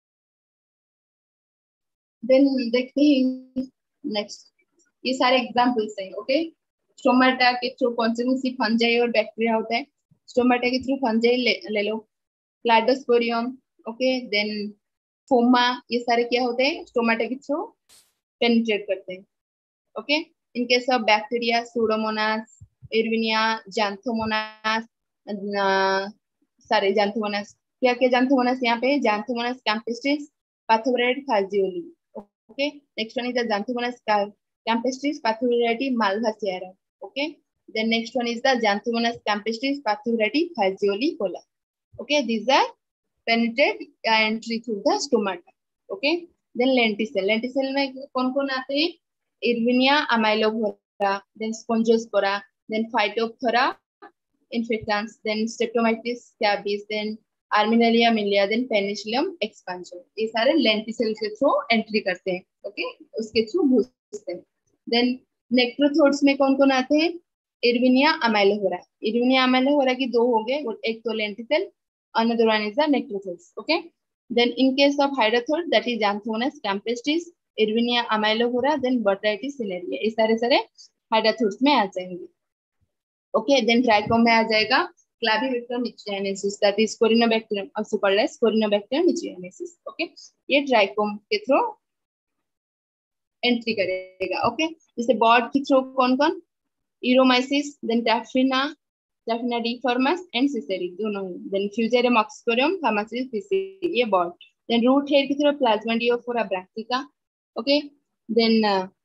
देन देखते हैं नेक्स्ट, ये सारे एग्जांपल्स हैं। ओके, स्टोमाटा के थ्रू कौन से सी फंजाई और बैक्टीरिया होता है, स्टोमाटा के थ्रू फंजाई ले, ले लो, क्लाइडोस्पोरियम। ओके, देन फोमा, ये सारे क्या होते हैं, स्टोमाटा के थ्रू पेनिट्रेट करते हैं। Okay, in case of bacteria Pseudomonas, Erwinia, Xanthomonas, सारे जैंथोमोनास, क्या क्या जैंथोमोनास यहाँ पे, Xanthomonas campestris, pathovar phaseoli. Okay, next one is the Xanthomonas campestris, pathovar malvacearum. Okay, then next one is the Xanthomonas campestris, pathovar phaseolicola. Okay, these are penetrate entry through the stomata. Okay, then lenticel, lenticel में कौन कौन आते हैं, Erwinia, amylovora, then Spongospora, then Phytophthora infectans, then streptomyces scabies, then arminalia milia, then penicillium expansum, ये सारे lenticel के थ्रू एंट्री करते हैं। ओके, उसके थ्रू घुसते हैं। देन नेक्ट्रोथोड्स में कौन कौन आते हैं, इरविनिया, अमाइलोफोरा, इरविनिया अमाइलोफोरा की दो हो गए, एक तो lenticel, another one is the nectrophods. Okay, then in case of hydathor, that is Xanthomonas campestris, Irvinia amylophora, then Botrytis cinerea, इस सारे सारे hydathors में आ जाएंगे। Okay, then trichome में आ जाएगा Clavibacterium michianensis, that is Corynebacterium, also called as Corynebacterium michianensis. Okay, ये trichome के थ्रू एंट्री करेगा। ओके, जैसे बॉड के थ्रू कौन कौन, इरोमाइसिस, then Taphrina, Taphrina deformans and ciceri दोनों ही, देन फ्यूजेरियम ऑक्सीफोरम फार्मासिस फिसी, ये बॉड। देन रूट हेयर की through Plasmodiophora brassicae. Okay, then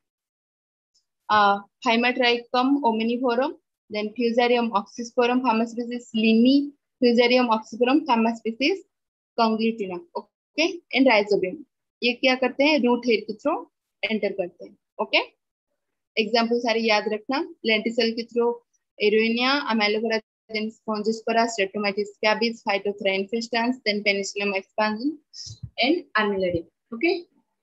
हाइमाट्राइकम ओमिनिफोरम, देन फ्यूजेरियम ऑक्सीस्पोरम फार्मास्पिसिस लिमी, फ्यूजेरियम ऑक्सीफोरम फार्मास्पिसिस कंग्लिटिना। ओके, एंड राइजोबियम, ये क्या करते हैं, रूट हेयर के थ्रू एंटर करते हैं। ओके, एग्जाम्पल सारे याद रखना, लेंटिसेल के थ्रू एरोनिया, amylovora, then Spongispora, Streptomyces scabies, Phytophthora infestans, then Penicillium expansum and Armillarium. Okay,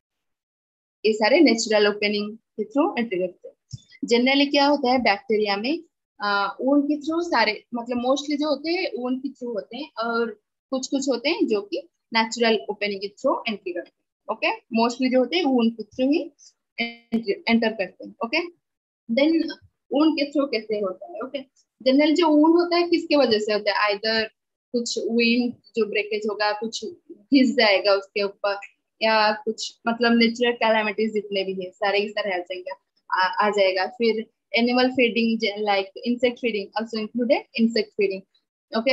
ये सारे नेचुरल ओपनिंग के थ्रू एंट्री करते हैं। जनरली क्या होता है बैक्टीरिया में, ऊन के थ्रू सारे, मतलब मोस्टली जो होते हैं ऊन के थ्रू होते हैं, और कुछ कुछ होते हैं जो कि नेचुरल ओपनिंग के थ्रू एंट्री करते हैं। ओके, मोस्टली जो होते हैं ऊन के थ्रू ही एंटर करते हैं। ओके, देन ऊन के थ्रू कैसे होता है। ओके, जनरल जो ऊन होता है किसके वजह से होता है, आइदर कुछ विंड जो ब्रेकेज होगा, कुछ घिस जाएगा उसके ऊपर, या कुछ मतलब नेचुरल कैलामिटीज जितने भी है सारे ही सारे आ जाएंगे, आ, आ जाएगा। फिर animal feeding like insect feeding also included, insect feeding. Okay,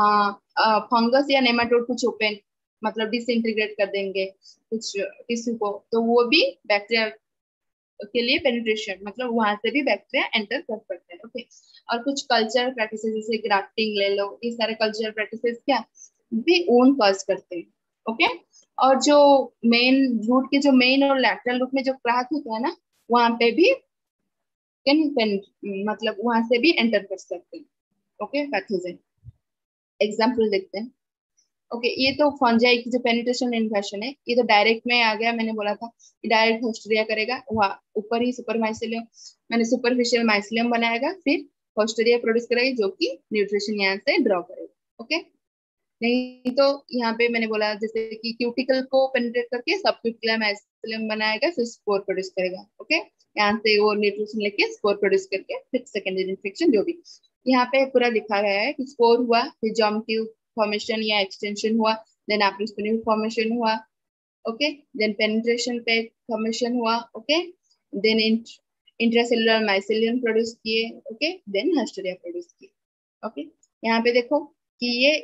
fungus या नेमाटोड कुछ ओपन मतलब डिसइंटीग्रेट कर देंगे कुछ टिश्यू को, तो वो भी बैक्टीरिया के लिए पेनिट्रेशन, मतलब वहां से भी बैक्टीरिया एंटर कर सकते हैं। ओके, और कुछ कल्चर प्रैक्टिसेस जैसे ग्राफ्टिंग ले लो, ये सारे कल्चर प्रैक्टिसेस क्या भी ऊन कॉज करते हैं। ओके, और जो मेन रूट के जो मेन और लैटरल रूट में जो क्रैक होता है ना, वहां पे भी कैन पेन मतलब वहां से भी एंटर कर सकते हैं। ओके, पैथोजन एग्जाम्पल देखते हैं। ओके okay, ये तो फंजाई की जो पेनिट्रेशन इन्फेक्शन है, ये तो डायरेक्ट में आ गया, मैंने बोला था कि डायरेक्ट होस्टेरिया करेगा, वहाँ ऊपर ही सुपर माइसिलियम मैंने सुपरफिशियल माइसिलियम बनाएगा, फिर होस्टेरिया प्रोड्यूस करेगा जो कि न्यूट्रिशन यहाँ से ड्रॉ करेगा। ओके, नहीं तो यहाँ पे मैंने बोला जैसे कि क्यूटिकल को पेनिट्रेट करके सबक्यूटिकुलर माइसिलियम बनाएगा, फिर स्पोर प्रोड्यूस करेगा। ओके, यहाँ से वो न्यूट्रिशन लेके स्पोर प्रोड्यूस करके फिर सेकेंडरी इन्फेक्शन जो भी यहाँ पे पूरा लिखा गया है कि स्पोर हुआ, फिर जर्म ट्यूब फॉर्मेशन या एक्सटेंशन हुआ, देन एप्रिस्पिनिल फॉर्मेशन हुआ। ओके, देन पेनिट्रेशन पे फॉर्मेशन हुआ। Okay, then intracellular mycelium produce किए। ओके, देन होस्टेरिया प्रोड्यूस किए। ओके, यहाँ पे देखो कि ये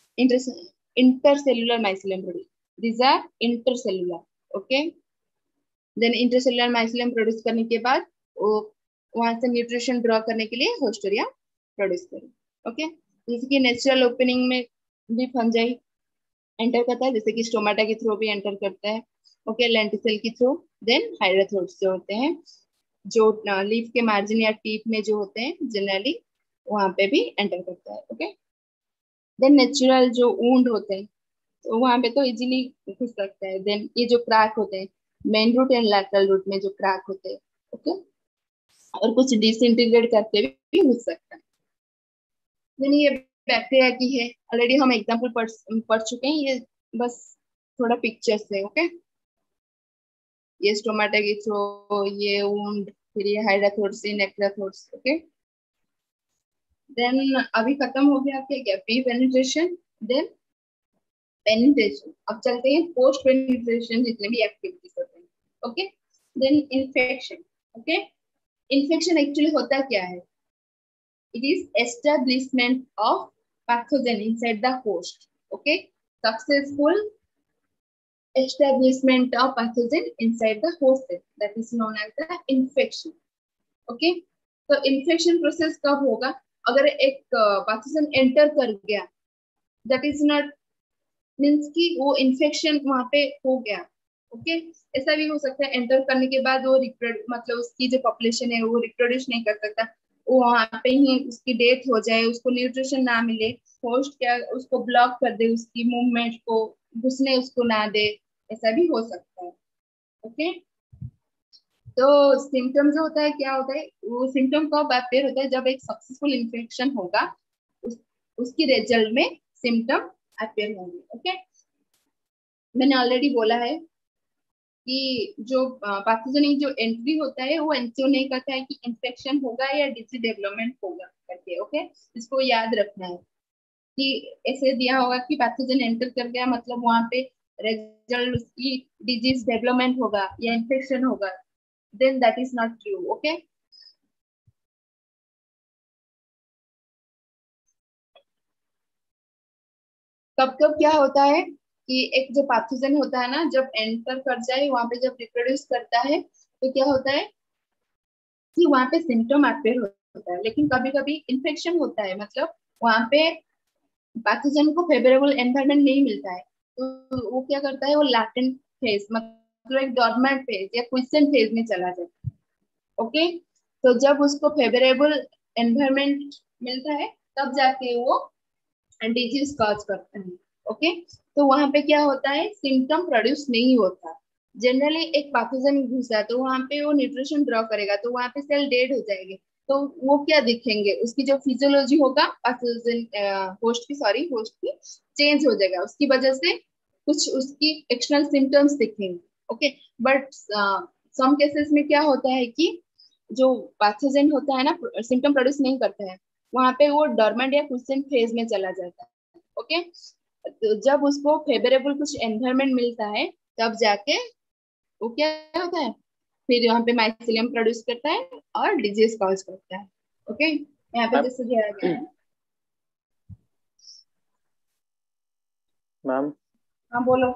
intercellular mycelium produce, these are intercellular. Okay, then intercellular mycelium produce करने के बाद वो वहां से न्यूट्रिशन ड्रॉ करने के लिए होस्टेरिया प्रोड्यूस करें। ओके, जैसे कि नेचुरल ओपनिंग में भी फंजाई एंटर करता है, जैसे कि स्टोमाटा के थ्रू भी एंटर करता है। ओके, लेंटिसेल के थ्रू, देन हाइड्रोथोड्स जो होते हैं जो लीफ के मार्जिन या टीप में जो होते हैं जनरली वहां पे भी एंटर करता है। ओके, देन नेचुरल जो वुंड होते हैं तो वहां पे तो इजीली घुस सकता है। देन ये जो क्रैक होते हैं main root and lateral root में जो क्रैक होते हैं, ओके, और कुछ डिसइंटीग्रेट करके भी घुस सकता है। देन ये बैक्टीरिया की है, ऑलरेडी हम एग्जांपल पढ़ पढ़ चुके हैं, ये बस थोड़ा पिक्चर से। ओके, ये स्टोमाटा की थ्रो, ये वुंड, फिर ये हाइड्रोथोड्स, नेक्रोथोड्स। ओके, देन अभी खत्म हो गया आपके क्या प्री पेनिट्रेशन, देन पेनिट्रेशन। अब चलते हैं पोस्ट पेनिट्रेशन जितने भी एक्टिविटीज होते हैं। Okay, then infection. Okay, infection actually होता क्या है, it is establishment of pathogen inside the host. Okay, successful establishment of pathogen inside the host cell, that is known as the infection. Okay, तो infection process कब होगा, अगर एक पैथोजन एंटर कर गया, that is not मीन्स कि वो इन्फेक्शन वहां पे हो गया। ओके, ऐसा भी हो सकता है एंटर करने के बाद वो रिप्रोड्यूस मतलब उसकी जो पॉपुलेशन है वो रिप्रोड्यूस नहीं कर सकता, वो वहां पे ही उसकी डेथ हो जाए, उसको न्यूट्रिशन ना मिले, होस्ट क्या उसको ब्लॉक कर दे, उसकी मूवमेंट को घुसने उसको ना दे, ऐसा भी हो सकता है। ओके, तो सिम्टम जो होता है क्या होता है, वो सिम्टम कब अपेयर होता है, जब एक सक्सेसफुल इन्फेक्शन होगा उस, उसकी रिजल्ट में सिम्टम अपेयर होंगे। ओके, मैंने ऑलरेडी बोला है कि जो पैथोजेनिक जो एंट्री होता है वो एंश्योर नहीं करता है कि इन्फेक्शन होगा या डिजीज डेवलपमेंट होगा करके। ओके, इसको याद रखना है कि ऐसे दिया होगा कि पैथोजन एंटर कर गया मतलब वहां पे रिजल्ट उसकी डिजीज डेवलपमेंट होगा या इन्फेक्शन होगा, then that is not true. Okay. कब कब क्या होता है कि एक जो पैथोजन होता है ना, जब एंटर कर जाए वहां पे, जब रिप्रोड्यूस करता है, तो क्या होता है कि वहां पे सिम्टम अपेयर होता है, लेकिन कभी कभी इन्फेक्शन होता है, मतलब वहां पे पैथोजन को फेवरेबल एनवायरनमेंट नहीं मिलता है, तो वो क्या करता है, वो लैटेंट फेज, मतलब एक डॉर्मेंट फेज या क्विसेंट फेज में चला जाता है। ओके, तो जब उसको फेवरेबल एनवायरनमेंट मिलता है, तब जाके वो डिजीज कॉज करता है। ओके, तो वहां पे क्या होता है, सिम्टम प्रोड्यूस नहीं होता। जनरली एक पैथोजन घुसा तो वहां पे वो न्यूट्रिशन ड्रॉ करेगा, तो वहां पे सेल डेड हो जाएंगे, तो वो क्या दिखेंगे, उसकी जो फिजियोलॉजी होगा पैथोजन होस्ट की, सॉरी होस्ट की चेंज हो जाएगा, उसकी वजह से कुछ उसकी एक्सटर्नल सिम्टम्स दिखेंगे। ओके, बट सम केसेस में क्या होता है कि जो पैथोजन होता है ना, सिम्टम प्रोड्यूस नहीं करता है, वहां पे वो डॉर्मेंट या क्विसेंट फेज में चला जाता है। ओके, तो जब उसको फेवरेबल कुछ एनवायरनमेंट मिलता है, तब जाके वो क्या होता है, फिर यहाँ पे माइसिलियम प्रोड्यूस करता है और डिजीज कॉज करता है। ओके, यहाँ पे मैम जैसे दिया गया है। मैम हाँ बोलो।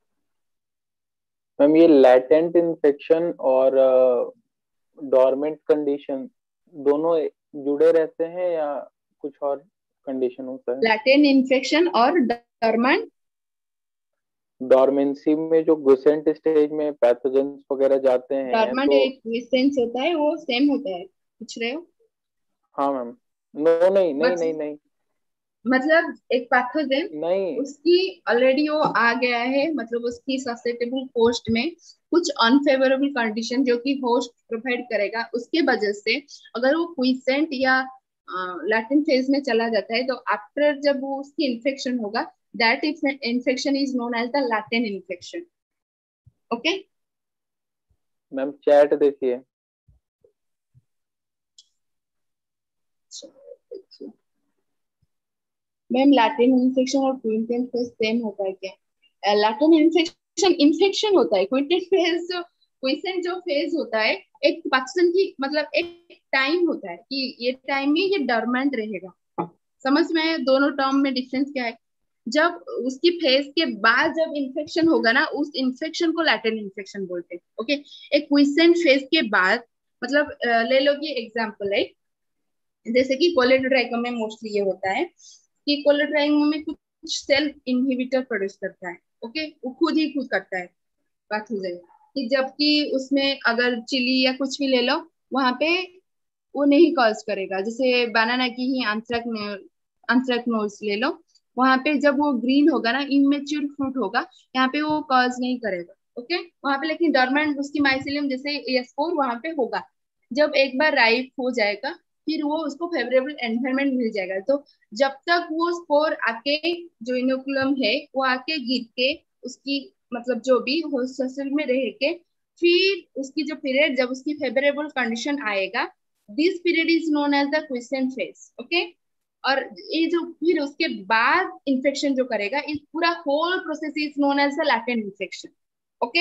मैम ये लैटेंट इन्फेक्शन और डोरमेंट कंडीशन दोनों जुड़े रहते हैं या कुछ और कंडीशन होता है? लैटेंट इन्फेक्शन और डॉर्मेंट, डोरमेंसी में जो गुसेंट स्टेज में पैथोजेंस वगैरह जाते हैं डॉर्मेंट तो। एक सेंस होता है, वो सेम होता है, पूछ रहे हो? हाँ मैम। नो नहीं नहीं बट नहीं नहीं मतलब एक पैथोजन, नहीं। उसकी ऑलरेडी वो आ गया है, मतलब उसकी ससेप्टेबल होस्ट में कुछ अनफेवरेबल कंडीशन जो कि होस्ट प्रोवाइड करेगा, उसके वजह से अगर वो क्विसेंट या लैटिन फेज में चला जाता है, तो आफ्टर जब वो उसकी इन्फेक्शन होगा, that infection is known as the latent infection. Okay, ma'am chat देखिए। मैम लैटिन इन्फेक्शन और क्विंटेन फेज सेम होता है क्या? लैटिन इन्फेक्शन इन्फेक्शन होता है, क्विंटेन फेज जो क्विसेंट जो फेज होता है, एक पैथोजन की मतलब एक टाइम होता है कि ये टाइम में ये डॉर्मेंट रहेगा। समझ में आया दोनों टर्म में डिफरेंस क्या है? जब उसकी फेज के बाद जब इन्फेक्शन होगा ना, उस इन्फेक्शन को लैटिन इन्फेक्शन बोलते हैं। ओके, एक क्विसेंट फेज के बाद, मतलब अ, ले लो कि एग्जांपल है, जैसे कि कोलेडोट्राइकोम में मोस्टली ये होता है कि कोलेडोट्राइकोम में कुछ सेल इनहिबिटर प्रोड्यूस करता है। ओके, वो खुद ही खुद करता है पैथोजन, कि जबकि उसमें अगर चिली या कुछ भी ले लो, वहां पे वो नहीं कॉज करेगा। जैसे बनाना की ही आंथ्रैक आंथ्रैक्नोज ले लो, वहां पे जब वो ग्रीन होगा ना, इमेच्योर फ्रूट होगा, यहाँ पे वो कॉज नहीं करेगा। ओके, वहां पे लेकिन डॉर्मेंट उसकी माइसिलियम जैसे स्पोर वहां पे होगा। जब एक बार राइप हो जाएगा, फिर वो उसको फेवरेबल एनवायरनमेंट मिल जाएगा, तो जब तक वो स्पोर आके, जो इनोकुलम है वो आके गिर के उसकी, मतलब जो भी होस्ट सेल में रह के, फिर उसकी जो पीरियड, जब उसकी फेवरेबल कंडीशन आएगा, this period is known as the quiescent phase. Okay, और ये जो फिर उसके बाद इन्फेक्शन जो करेगा, इस पूरा whole process is known as the latent infection. Okay,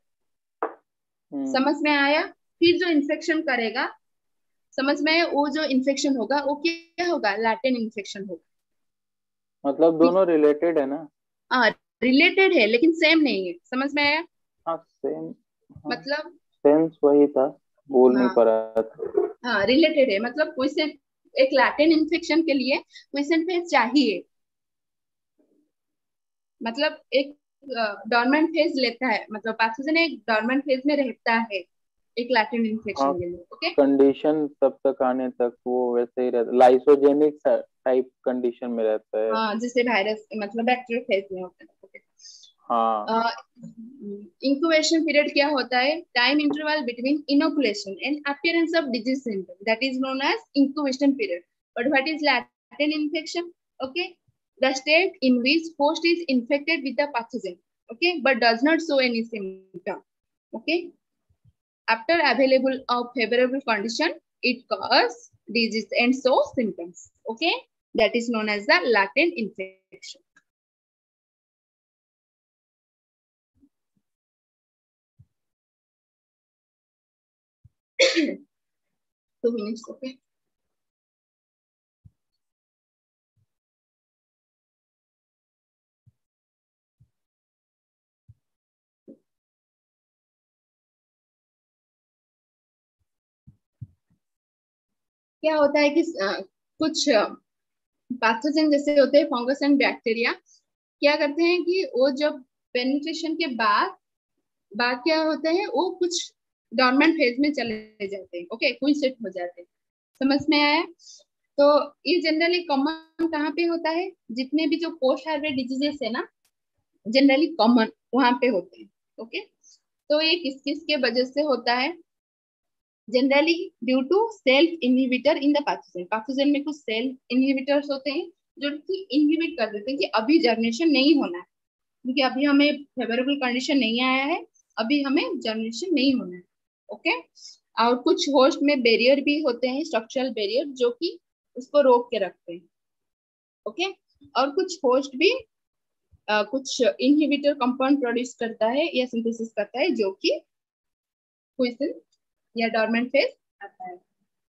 hmm. समझ में आया? फिर जो इन्फेक्शन करेगा, समझ में आया, वो जो इन्फेक्शन होगा वो क्या होगा, लैटेंट इन्फेक्शन होगा। मतलब ठीक दोनों रिलेटेड है ना? है, रिलेटेड है लेकिन सेम नहीं है। समझ में आया? हाँ सेम। हाँ मतलब सेंस वही था, बोल नहीं हाँ, पा रहा था। हाँ रिलेटेड है, मतलब क्विसेंट, एक लैटेंट इन्फेक्शन के लिए क्विसेंट फेज चाहिए, मतलब एक डॉर्मेंट फेज लेता है, मतलब पैथोजन एक डॉर्मेंट फेज में रहता है एक लैटेंट हाँ इन्फेक्शन के लिए। ओके, कंडीशन तब तक आने तक वो वैसे ही रहता, लाइसोजेनिक टाइप कंडीशन में रहता है। हाँ जैसे वायरस, मतलब बैक्टीरियल फेज में होता है। ओके, हाँ इंक्यूबेशन पीरियड क्या होता है, time interval between inoculation and appearance of disease symptom, that is known as incubation period. But what is latent infection? Okay, the state in which host is infected with the pathogen, okay, but does not show any symptom. Okay, after available of favorable condition, it causes disease and show symptoms. Okay, that is known as the latent infection. Two minutes okay. क्या होता है कि अ, कुछ पैथोजन जैसे होते हैं फंगस एंड बैक्टीरिया, क्या करते हैं कि वो जब पेनिट्रेशन के बाद बाद क्या होता है, वो कुछ डॉर्मेंट फेज में चले जाते हैं, ओके, क्वीन सेट हो जाते हैं। समझ में आया? तो ये जनरली कॉमन कहाँ पे होता है? जितने भी जो पोस्ट हार्वेस्ट डिजीजेस है ना, जनरली कॉमन वहां पे होते हैं। ओके, तो ये किस किस के वजह से होता है? Generally due to self inhibitor in the pathogen. Pathogen में कुछ सेल्फ इनहिबिटर्स होते हैं जो कि इनहिबिट कर देते हैं कि अभी जर्मिनेशन नहीं होना है, क्योंकि अभी हमें फेवरेबल कंडीशन नहीं आया है, अभी हमें जर्मिनेशन नहीं होना है। ओके, और कुछ होस्ट में बैरियर भी होते हैं, स्ट्रक्चरल बैरियर, जो कि उसको रोक के रखते हैं। ओके, और कुछ होस्ट भी uh, कुछ इनहिबिटर कंपाउंड प्रोड्यूस करता है या सिंथेसिस करता है, जो कि क्विसेंट या डोरमेंट फेज आता है।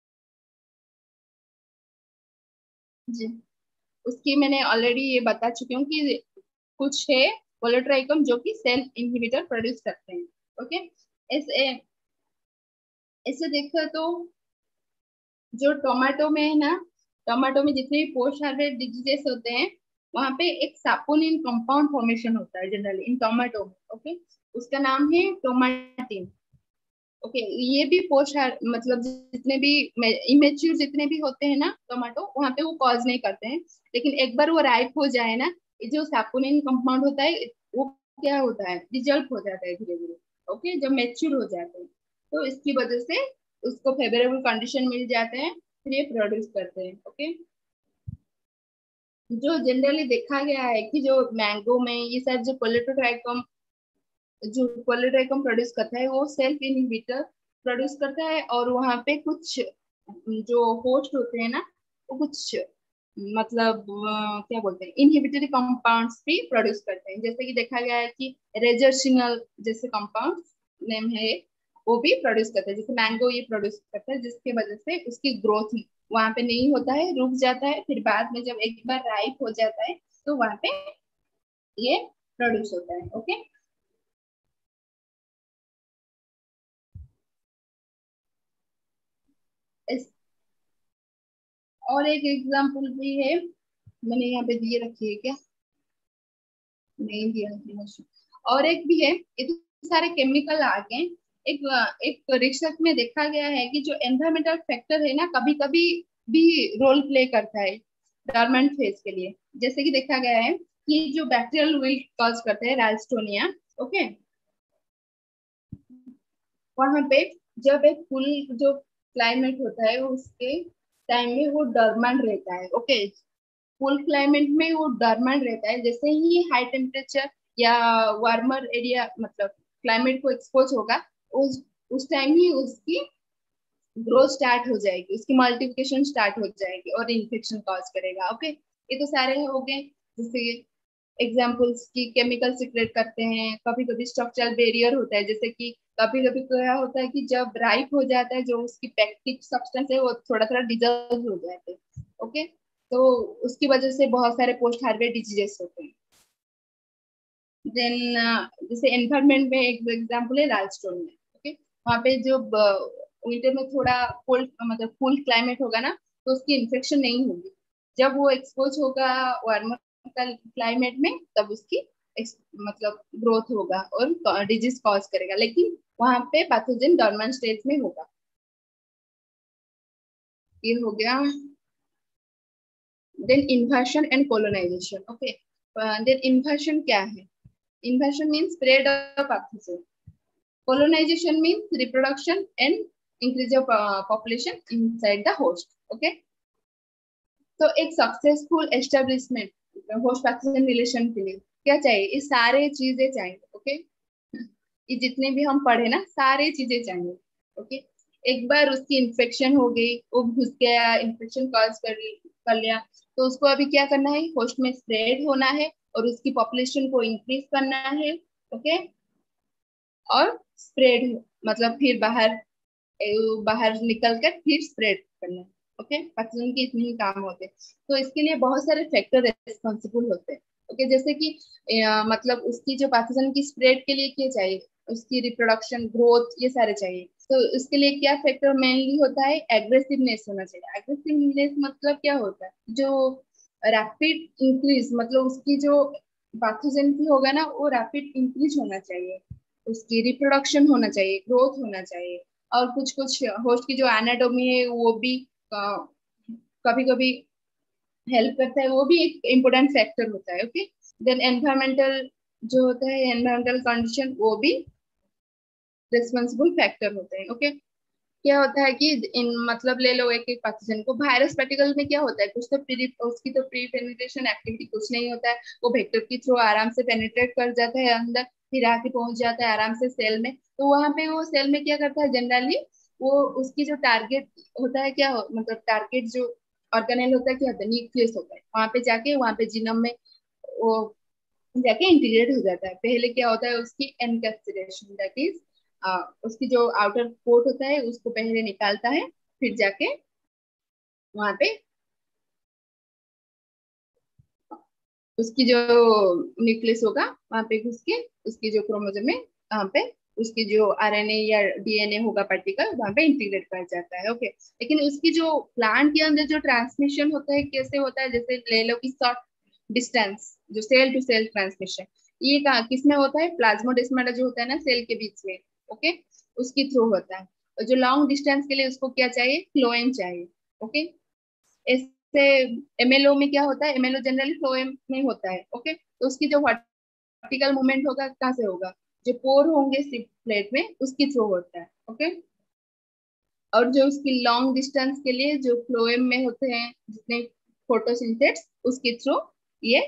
जी, उसकी मैंने ऑलरेडी ये बता चुकी हूँ कि कुछ है पोलोट्राइकम जो कि सेल्फ इनहिबिटर प्रोड्यूस करते हैं। ओके, ऐसे ऐसे देखा तो जो टोमेटो में है ना, टोमेटो में जितने भी पोस्ट हार्वेस्ट डिजीजेस होते हैं, वहां पे एक सापोनिन कंपाउंड फॉर्मेशन होता है जनरली इन टोमेटो में। ओके, उसका नाम है टोमाटिन। ओके, ये भी पोस्ट मतलब जितने भी इमेच्योर जितने भी होते हैं ना टोमेटो, वहां पे वो कॉज नहीं करते हैं, लेकिन एक बार वो राइप हो जाए ना, ये जो सापोनिन कंपाउंड होता है वो क्या होता है, डिजल्ट हो जाता है धीरे धीरे। ओके, जब मेच्योर हो जाते हैं तो इसकी वजह से उसको फेवरेबल कंडीशन मिल जाते हैं, फिर ये प्रोड्यूस करते हैं। ओके, जो जनरली देखा गया है कि जो मैंगो में ये सब जो पोलिटोट्राइकम जो पोलिट्राइकम प्रोड्यूस करता है वो सेल्फ इनहिबिटर प्रोड्यूस करता है, और वहां पे कुछ जो होस्ट होते हैं ना, वो कुछ मतलब अ, क्या बोलते हैं, इनहिबिटरी कंपाउंड्स भी प्रोड्यूस करते हैं। जैसे कि देखा गया है कि रेजर्सिनल जैसे कंपाउंड नेम है, वो भी प्रोड्यूस करते हैं। जैसे मैंगो ये प्रोड्यूस करता है, जिसके वजह से उसकी ग्रोथ वहां पे नहीं होता है, रुक जाता है, फिर बाद में जब एक बार राइप हो जाता है तो वहां पे ये प्रोड्यूस होता है। ओके, इस और एक एग्जांपल भी है, मैंने यहाँ पे दिए रखी है क्या, नहीं दिया है। और एक भी है, ये तो सारे केमिकल आ गए। एक एक रिसर्च में देखा गया है कि जो एनवायरमेंटल फैक्टर है ना, कभी कभी भी रोल प्ले करता है डॉर्मेंट फेज के लिए। जैसे कि देखा गया है कि जो बैक्टीरियल विल्ट कॉज करते हैं राइल्सटोनिया। ओके, वहां पे जब एक फुल जो क्लाइमेट होता है उसके टाइम में वो डॉर्मेंट रहता है। ओके, कूल क्लाइमेट में वो डॉर्मेंट रहता है, जैसे ही हाई टेम्परेचर या वार्मर एरिया मतलब क्लाइमेट को एक्सपोज होगा, उस उस टाइम ही उसकी ग्रोथ स्टार्ट हो जाएगी, उसकी मल्टीप्लिकेशन स्टार्ट हो जाएगी और इन्फेक्शन कॉज करेगा। ओके, ये तो सारे हो गए। जैसे एग्जाम्पल्स की केमिकल सीक्रेट करते हैं, कभी कभी स्ट्रक्चरल बैरियर होता है, जैसे कि कभी कभी क्या होता है कि जब राइप हो जाता है जो उसकी पैक्टिक सब्सटेंस है वो थोड़ा थोड़ा डिजॉल्व हो जाते हैं। ओके, तो उसकी वजह से बहुत सारे पोस्ट हार्वेस्ट डिजीजेस होते हैं। देन जैसे एनवायरमेंट में एक एग्जांपल है राजस्थान में। ओके, वहाँ पे जो विंटर में थोड़ा कोल्ड मतलब कूल क्लाइमेट होगा ना, तो उसकी इन्फेक्शन नहीं होगी। जब वो एक्सपोज होगा वार्मर क्लाइमेट में, तब उसकी ex- मतलब ग्रोथ होगा और डिजीज कॉज करेगा, लेकिन वहां पे पैथोजन डोर्मेंट स्टेज में होगा। ये हो गया। Then inversion and colonization. Okay, then inversion क्या है? Invasion means spread of pathogen. Colonization means reproduction and increase of uh, population inside the host. Okay. तो एक successful establishment host pathogen relation के लिए क्या चाहिए? ये सारे चीजें चाहिए। ओके, ये जितने भी हम पढ़े ना, सारे चीजें चाहिए। ओके, एक बार उसकी इन्फेक्शन हो गई, वो घुस गया, इन्फेक्शन कॉज कर कर लिया, तो उसको अभी क्या करना है? होस्ट में स्प्रेड होना है और उसकी पॉपुलेशन को इंक्रीज करना है। ओके, और स्प्रेड मतलब फिर बाहर बाहर निकल कर फिर स्प्रेड करना। ओके, पैथोजन के इतने ही काम होते हैं। तो इसके लिए बहुत सारे फैक्टर रिस्पॉन्सिबल होते हैं। ओके, जैसे कि अ, मतलब उसकी जो पैथोजन की स्प्रेड के लिए क्या चाहिए, उसकी रिप्रोडक्शन, ग्रोथ, ये सारे चाहिए। तो इसके लिए क्या फैक्टर मेनली होता है, एग्रेसिवनेस होना चाहिए। एग्रेसिवनेस मतलब क्या होता है, जो रैपिड इंक्रीज, मतलब उसकी जो पैथोजन की होगा ना वो रैपिड इंक्रीज होना चाहिए, उसकी रिप्रोडक्शन होना चाहिए, ग्रोथ होना चाहिए। और कुछ कुछ होस्ट की जो एनाटोमी है वो भी कभी कभी हेल्प करता है, वो भी एक इम्पोर्टेंट फैक्टर होता है। ओके, देन एनवायरमेंटल जो होता है, एनवायरमेंटल कंडीशन, वो भी रिस्पॉन्सिबल फैक्टर होते हैं। ओके, क्या होता है कि इन मतलब ले लो एक एक पैथोजन को, वायरस पार्टिकल में क्या होता है, कुछ तो प्री उसकी तो प्री पेनिट्रेशन एक्टिविटी कुछ नहीं होता है, वो वेक्टर के थ्रू आराम से पेनिट्रेट कर जाता है अंदर, फिर आके पहुंच जाता है आराम से सेल में। तो वहां पे वो सेल में क्या करता है जनरली, वो उसकी जो टारगेट होता है क्या हो, मतलब टारगेट जो ऑर्गेनेल होता है क्या होता है, न्यूक्लियस होता है, वहां पे जाके वहां पे जीनोम में वो जाके इंटीग्रेट हो जाता है। पहले क्या होता है, उसकी एनकैप्सुलेशन, दैट इज उसकी जो आउटर कोट होता है उसको पहले निकालता है, फिर जाके वहां पे उसकी जो न्यूक्लियस होगा वहां पे घुस के उसकी जो क्रोमोसोम है वहां पे उसकी जो आरएनए या डीएनए होगा पार्टिकल वहां पे इंटीग्रेट कर जाता है। ओके, लेकिन उसकी जो प्लांट के अंदर जो ट्रांसमिशन होता है कैसे होता है, जैसे ले लो कि शॉर्ट डिस्टेंस, जो सेल टू सेल ट्रांसमिशन, ये कहा किसमें होता है, प्लाज्मोडेस्माटा जो होता है ना सेल के बीच में, ओके, उसके थ्रू होता है। और जो लॉन्ग डिस्टेंस के लिए उसको क्या चाहिए, फ्लोएम चाहिए। ओके, इससे एमएलओ में क्या होता है, एमएलओ जनरली फ्लोएम में होता है। ओके, तो उसकी जो वर्टिकल मूवमेंट होगा कहाँ से होगा, जो पोर होंगे प्लेट में उसके थ्रू होता है। ओके, और जो उसकी लॉन्ग डिस्टेंस के लिए जो फ्लोएम में होते हैं जितने फोटोसिंथेट्स, उसके थ्रू ये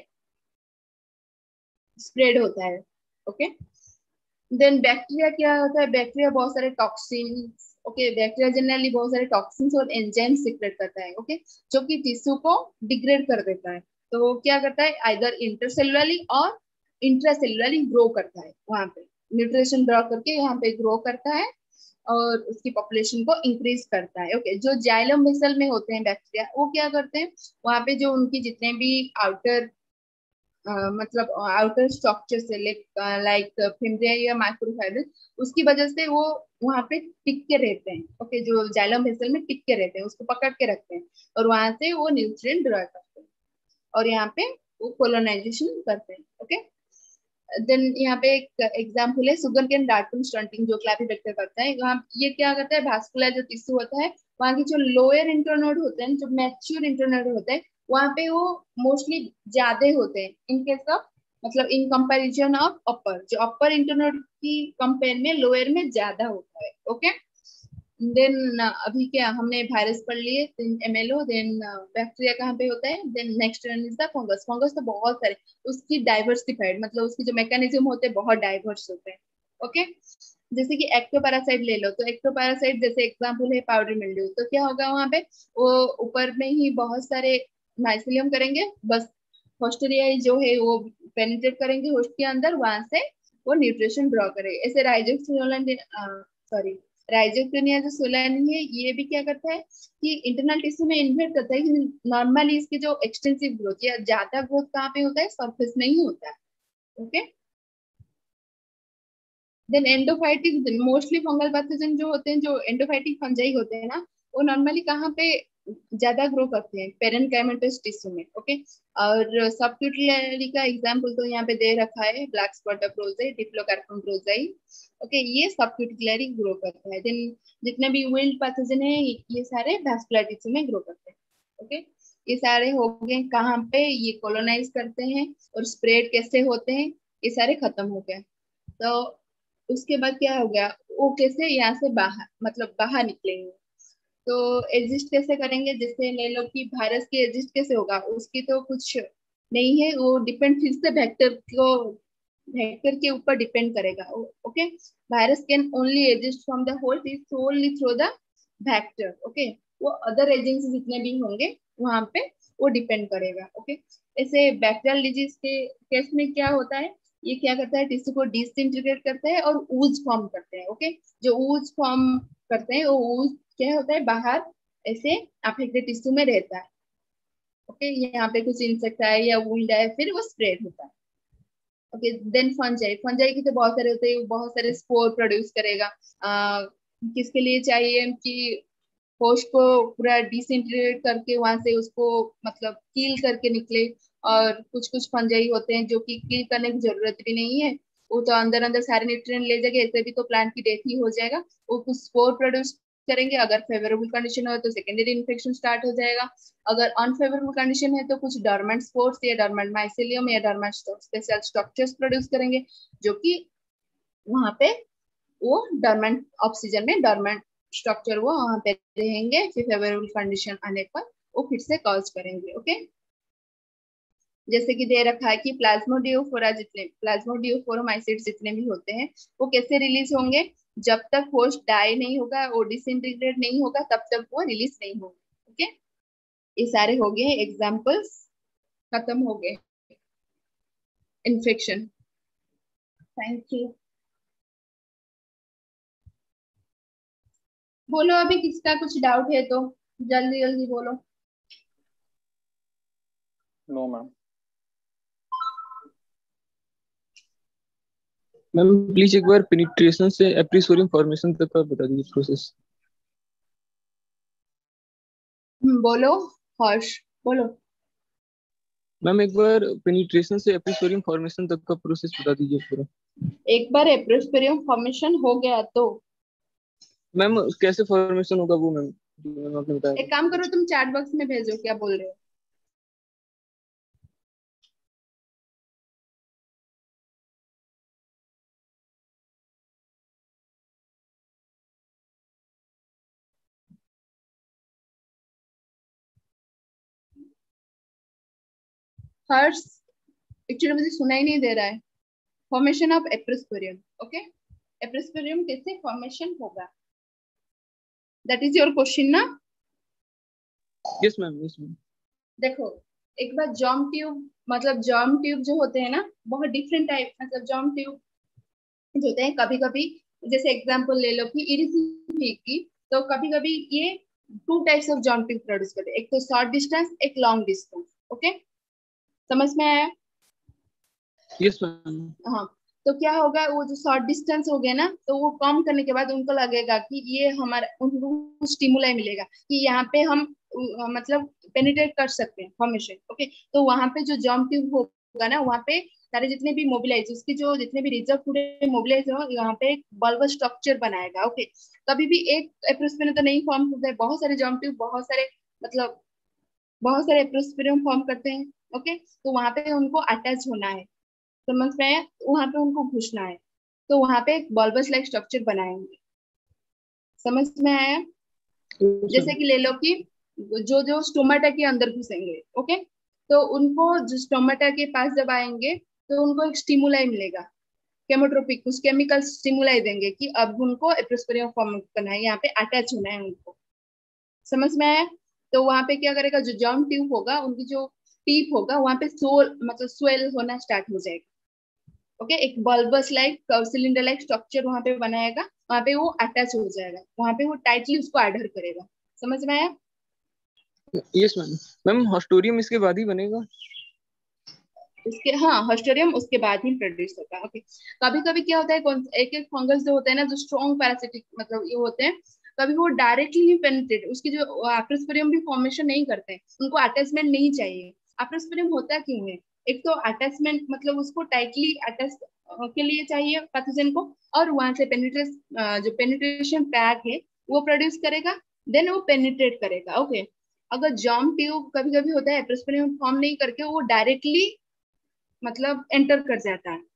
स्प्रेड होता है। ओके, देन बैक्टीरिया क्या होता है, बैक्टीरिया बहुत सारे टॉक्सिन, ओके, बैक्टीरिया जनरली बहुत सारे टॉक्सिन्स और एंजाइम सीक्रेट करता है। ओके, जो कि टिश्यू को डिग्रेड कर देता है। तो वो क्या करता है, आइदर इंटरसेलुलरली और इंट्रासेलुलरली ग्रो करता है, वहां पे न्यूट्रिशन ड्रॉ करके यहाँ पे ग्रो करता है और उसकी पॉपुलेशन को इंक्रीज करता है। ओके, जो जाइलम वेसल में होते हैं बैक्टीरिया, वो क्या करते हैं, वहां पे जो उनकी जितने भी आउटर अ, मतलब आउटर स्ट्रक्चर से लाइक फिम्ब्रिया या माइक्रोफाइब्रिल, उसकी वजह से वो वहां पे टिक के रहते हैं। ओके, जो जाइलम वेसल में टिक के रहते हैं उसको पकड़ के रखते हैं और वहां से वो न्यूट्रिएंट ड्रॉ करते हैं और यहाँ पे वो कोलोनाइजेशन करते हैं। ओके, देन यहाँ पे एक एग्जाम्पल है सुगर केन डार्टन स्टंटिंग, जो क्लैपिबैक्टर करता है। वहाँ ये क्या करता है, वास्कुलर जो टिश्यू होता है वहाँ की जो लोअर इंटरनोड होते हैं, जो मैच्योर इंटरनोड होते हैं, वहाँ पे वो मोस्टली ज्यादा होते हैं इन केस ऑफ, मतलब इन कंपैरिजन ऑफ अपर, जो अपर इंटरनोड की कंपेयर में लोअर में ज्यादा होता है। ओके, देन अभी क्या हमने वायरस पढ़ लिए, देन एमएलओ, देन बैक्टीरिया कहाँ पे होता है, then next one is the fungus. Fungus तो बहुत सारे, उसकी डाइवर्सिफाइड, मतलब उसके जो मैकेनिज्म होते हैं बहुत डाइवर्स होते हैं। ओके, जैसे कि एक्टोपैरासाइट ले लो, तो एक्टोपैरासाइट जैसे एग्जांपल है पाउडर मिल्ड्यू, तो क्या होगा वहां पे, वो ऊपर में ही बहुत सारे माइसिलियम करेंगे, बस होस्टेरिया जो है वो पेनिट्रेट करेंगे होस्ट के अंदर, वहां से वो न्यूट्रिशन ड्रॉ करेंगे। ऐसे राइजोक्सिनोलन, सॉरी, राइजोक्सिनिया जो सोलन है, ये भी क्या करता है कि इंटरनल टिश्यू में इन्वेट करता है, कि नॉर्मली इसकी जो एक्सटेंसिव ग्रोथ या ज्यादा ग्रोथ कहाँ पे होता है, सरफेस में ही होता है। Okay, then endophytic, mostly fungal pathogen जो होते हैं, जो एंडोफाइटिक फंजाई होते हैं ना, वो नॉर्मली कहाँ पे ज्यादा ग्रो करते हैं, पेरेनकाइमेटस टिश्यू में। ओके, और सबक्यूटिलरी का एग्जांपल तो यहाँ पे दे रखा है, ब्लैक स्पॉट प्रोजाई, डिप्लोकार्पम प्रोजाई। ओके, ये सबक्यूटिलरी ग्रो करता है। देन जितने भी विल्ड पैथोजन है ये सारे वैस्कुलर टिश्यू में ग्रो करते हैं। ओके, ये सारे हो गए कहाँ पे, ये कॉलोनाइज करते हैं और स्प्रेड कैसे होते हैं, ये सारे खत्म हो गए। तो उसके बाद क्या हो गया, वो कैसे यहाँ से बाहर, मतलब बाहर निकलेंगे, तो एग्जिस्ट कैसे करेंगे, जैसे ले लो कि वायरस की एग्जिस्ट कैसे होगा, उसकी तो कुछ नहीं है, वो डिपेंड फिर से वेक्टर को, वेक्टर के ऊपर डिपेंड करेगा। Okay, virus can only exist from the whole is so only through the vector. Okay, वो अदर एजेंट्स जितने भी होंगे वहां पे वो डिपेंड करेगा। ओके, ऐसे बैक्टीरियल डिजीज के केस में क्या होता है, ये क्या करता है, टिश्यू को डिसइंटीग्रेट करता है और ऊज फॉर्म करते हैं। ओके, जो ऊज फॉर्म करते हैं वो क्या होता है, बाहर ऐसे अफेक्टेड टिश्यू में रहता है। ओके, यहाँ पे कुछ इंसेक्ट है या वुंड है, फिर वो स्प्रेड होता है। ओके, देन फंजाई, फंजाई के तो बहुत सारे होते हैं, बहुत सारे स्पोर प्रोड्यूस करेगा। आ, किसके लिए चाहिए कि होस्ट को पूरा डिसइंटीग्रेट करके वहां से उसको मतलब किल करके निकले। और कुछ कुछ फंजाई होते हैं जो कि किल करने की जरूरत भी नहीं है, वो तो अंदर अंदर सारे न्यूट्रिएंट ले जाएंगे, ऐसे भी तो प्लांट की डेथ ही हो जाएगा। वो कुछ स्पोर प्रोड्यूस करेंगे, अगर फेवरेबल कंडीशन हो तो सेकेंडरी इन्फेक्शन स्टार्ट हो जाएगा। अगर अनफेवरेबल कंडीशन है तो कुछ डॉर्मेंट स्पोर्स या डॉर्मेंट माइसेलियम या डॉर्मेंट स्पेशल स्ट्रक्चर्स प्रोड्यूस करेंगे, जो कि वहां पे वो डॉर्मेंट ऑक्सीजन में डॉर्मेंट स्ट्रक्चर वो वहां पे रहेंगे, फिर फेवरेबल कंडीशन आने पर वो फिर से कॉज करेंगे। ओके, जैसे कि दे रखा है कि प्लाज्मोडियोफोरा जितने प्लाज्मोडियोफोरामाइसिट्स जितने भी होते हैं वो कैसे रिलीज होंगे, जब तक होस्ट डाई नहीं होगा, वो डिसइंटीग्रेट नहीं होगा, तब तक वो रिलीज नहीं होगा। ओके, ये सारे हो गए एग्जांपल्स, खत्म हो गए इन्फेक्शन। Thank you. बोलो अभी किसका कुछ डाउट है तो जल्दी जल्दी बोलो। No ma'am. मैम प्लीज एक बार पेनिट्रेशन से एप्रिसोरियम फॉर्मेशन तक का बता दीजिए प्रोसेस। बोलो हर्ष, बोलो। मैम एक बार पेनिट्रेशन से एप्रिसोरियम फॉर्मेशन तक का प्रोसेस बता दीजिए पूरा। एक बार एप्रिसोरियम फॉर्मेशन हो गया तो मैम कैसे फॉर्मेशन होगा वो मैम जो मैम आपने बताया एक काम करो, तुम चैट बॉक्स में भेजो क्या बोल रहे हो। हर्ष, एक्चुअली मुझे सुनाई नहीं दे रहा है। Formation of appressorium. Okay, appressorium कैसे फॉर्मेशन होगा, दैट इज योर क्वेश्चन ना। Yes ma'am yes ma'am. देखो, एक बार जॉम ट्यूब मतलब जॉम ट्यूब जो होते हैं ना, बहुत डिफरेंट टाइप, मतलब जॉम ट्यूब जो होते हैं, कभी कभी जैसे एग्जांपल ले लो कि इरिसिन की, तो कभी कभी ये two types of germ tube produce करते हैं, एक तो शॉर्ट डिस्टेंस, एक लॉन्ग डिस्टेंस। ओके, समझ में आया। Yes ma'am. हाँ, तो क्या होगा, वो जो शॉर्ट डिस्टेंस हो गया ना, तो वो कम करने के बाद उनको लगेगा कि ये हमारा, उनको स्टिमुलाई मिलेगा कि यहाँ पे हम अ, मतलब पेनिट्रेट कर सकते हैं फॉर्मेशन। ओके, तो वहां पे जो जॉम ट्यूब होगा ना, वहां पे सारे जितने भी मोबिलाइज, उसकी जो जितने भी रिजर्व पूरे मोबिलाइज हो, यहाँ पे एक बल्ब स्ट्रक्चर बनाएगा। ओके, कभी भी एक एप्रोस्पेरियम तो नहीं फॉर्म होता है, बहुत सारे जॉम ट्यूब, बहुत सारे मतलब बहुत सारे एप्रोस्पेरियम फॉर्म करते हैं। ओके, तो वहां पे उनको अटैच होना है, समझ में आया, वहां पे उनको घुसना है, तो वहां पे एक बल्बस लाइक स्ट्रक्चर बनाएंगे। समझ में आया। जैसे कि ले लो कि जो जो स्टोमाटा के अंदर घुसेंगे, ओके, तो उनको जो स्टोमाटा के पास जब आएंगे तो उनको एक स्टिमुलाई मिलेगा, केमोट्रोपिक, कुछ केमिकल स्टिमुलाई देंगे कि अब उनको एप्रोस्पेरियम फॉर्म करना है, यहाँ पे अटैच होना है उनको। समझ में आया। तो वहां पे क्या करेगा, जो जर्म ट्यूब होगा, उनकी जो टीप होगा, वहां पे सोल मतलब स्वेल होना स्टार्ट हो जाएगा। ओके, एक bulbous like cylinder like structure वहां पे बनाएगा, वहां पे वो अटैच हो जाएगा, वहां पे वो टाइटली उसको एडर करेगा। समझ में आया। Yes ma'am. मैम हॉस्टोरियम इसके बाद ही बनेगा। उसके हाँ, हॉस्टोरियम उसके बाद ही प्रोड्यूस होता है। ओके, कभी कभी क्या होता है, कौन एक एक फंगस जो होते हैं ना, जो स्ट्रॉन्ग पैरासिटिक मतलब ये होते हैं, कभी वो डायरेक्टली ही पेनिट्रेट, उसकी जो एप्रोस्पेरियम भी फॉर्मेशन नहीं करते हैं, उनको अटैचमेंट नहीं चाहिए। एप्रोस्पेरियम होता क्यों है, एक तो अटैचमेंट मतलब उसको टाइटली अटैच के लिए चाहिए पैथोजन को, और वहां से पेनिट्रेट जो पेनिट्रेशन पैक है वो प्रोड्यूस करेगा, देन वो पेनिट्रेट करेगा। ओके, अगर जॉम ट्यूब कभी कभी होता है एप्रोस्पेरियम फॉर्म नहीं करके वो डायरेक्टली मतलब एंटर कर जाता है।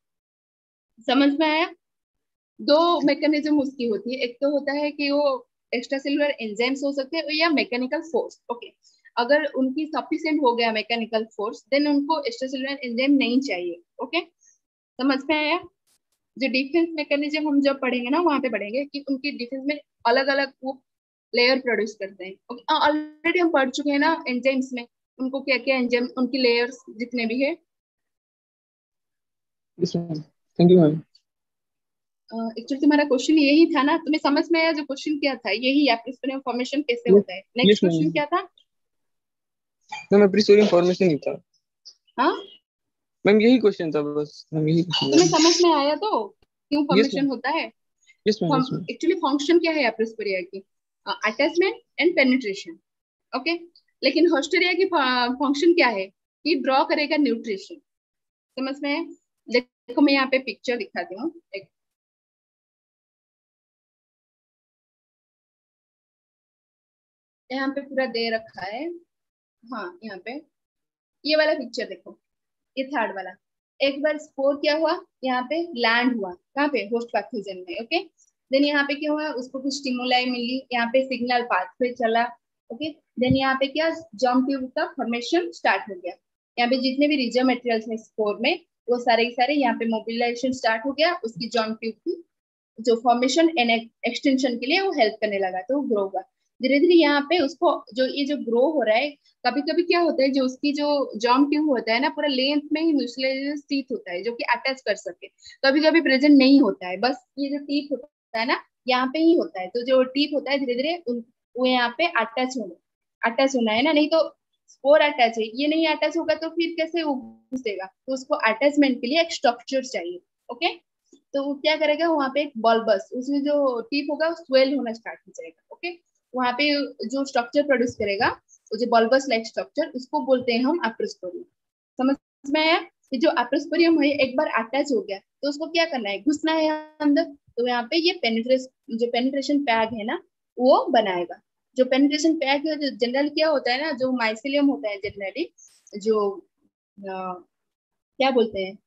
समझ में आया। दो मैकेनिज्म उसकी होती है, एक तो होता है कि वो एक्स्ट्रा सेलुलर एंजाइम्स हो सकते हैं या मैकेनिकल फोर्स। ओके, अगर उनकी सफिशिएंट हो गया मैकेनिकल फोर्स, देन उनको एक्स्ट्रा सेलुलर एंजाइम नहीं चाहिए। ओके, समझ में आया। जो डिफेंस मैकेनिज्म हम जब पढ़ेंगे ना, वहां पे पढ़ेंगे कि उनकी डिफेंस में अलग अलग वो लेयर प्रोड्यूस करते हैं। ओके, ऑलरेडी हम पढ़ चुके हैं ना एंजाइम्स में, उनको क्या क्या एंजाइम, उनकी लेयर्स जितने भी है। Yes ma'am. Thank you ma'am. Actually तुम्हारा क्वेश्चन यही था ना, तुम्हें समझ में आया जो क्वेश्चन क्या था? यही एप्रिस्पेरियम फॉर्मेशन कैसे होता है। यस नेक्स्ट मैम, क्वेश्चन क्या था? मैम एप्रिसोरियम फॉर्मेशन ही था हाँ, मैम, यही क्वेश्चन था बस मैम, यही तुम्हें क्वेश्चन समझ में आया तो क्यों था। यस फॉर्मेशन मैम, होता है? Yes ma'am, yes ma'am. Actually function क्या है एप्रिस्पेरिया की? Attachment and penetration. ओके, लेकिन होस्टेरिया की फंक्शन क्या है? कि ड्रॉ करेगा न्यूट्रिशन। समझ में है? देखो मैं यहाँ पे पिक्चर दिखाती हूँ एक। यहाँ पे पूरा दे रखा है। हाँ, यहाँ पे ये वाला पिक्चर देखो, ये थर्ड वाला। एक बार स्पोर क्या हुआ, यहाँ पे लैंड हुआ, कहाँ पे? होस्ट पैथोजन में। ओके, देन यहाँ पे क्या हुआ, उसको कुछ स्टिमुलाई मिली, यहाँ पे सिग्नल पाथवे चला। ओके, देन यहाँ पे क्या, जर्म ट्यूब का फॉर्मेशन स्टार्ट हो गया। यहाँ पे जितने भी रिजर्व मटेरियल्स हैं स्पोर में, वो सारे के सारे यहाँ पे मोबिलाइजेशन स्टार्ट हो गया, उसकी जर्म ट्यूब की जो फॉर्मेशन एंड एक्सटेंशन के लिए वो हेल्प करने लगा, तो वो ग्रो हुआ धीरे धीरे। यहाँ पे उसको जो ये जो ग्रो हो रहा है, कभी कभी क्या होता है, जो उसकी जो जॉम ट्यूब होता है ना, पूरा लेंथ में ही म्यूसिलेज टीथ होता है जो कि अटैच कर सके, कभी कभी प्रेजेंट नहीं होता है। बस ये जो टीथ होता है ना, यहाँ पे ही होता है। तो जो टीथ होता है धीरे धीरे उन- वो यहाँ पे अटैच होना अटैच होना है ना, नहीं तो स्पोर अटैच है, ये नहीं अटैच होगा तो फिर कैसे वो घुसेगा? तो उसको अटैचमेंट के लिए एक स्ट्रक्चर चाहिए। ओके, तो वो क्या करेगा, वहां पे एक बल्बस उसमें जो टिप होगा स्वेल होना स्टार्ट हो जाएगा। ओके, वहां पे जो स्ट्रक्चर प्रोड्यूस करेगा, वो जो बल्बस लाइक स्ट्रक्चर, उसको बोलते हैं हम एप्रोस्पोरियम। समझ में आया? ये जो एप्रोस्पोरियम है, एक बार अटैच हो गया तो उसको क्या करना है, घुसना है अंदर। तो यहाँ पे ये पेनिट्रेस जो पेनिट्रेशन पैग है ना, वो बनाएगा। जो पेनिट्रेशन पैग है, जो जनरल क्या होता है ना, जो माइसिलियम होता है जनरली, जो अ, क्या बोलते हैं,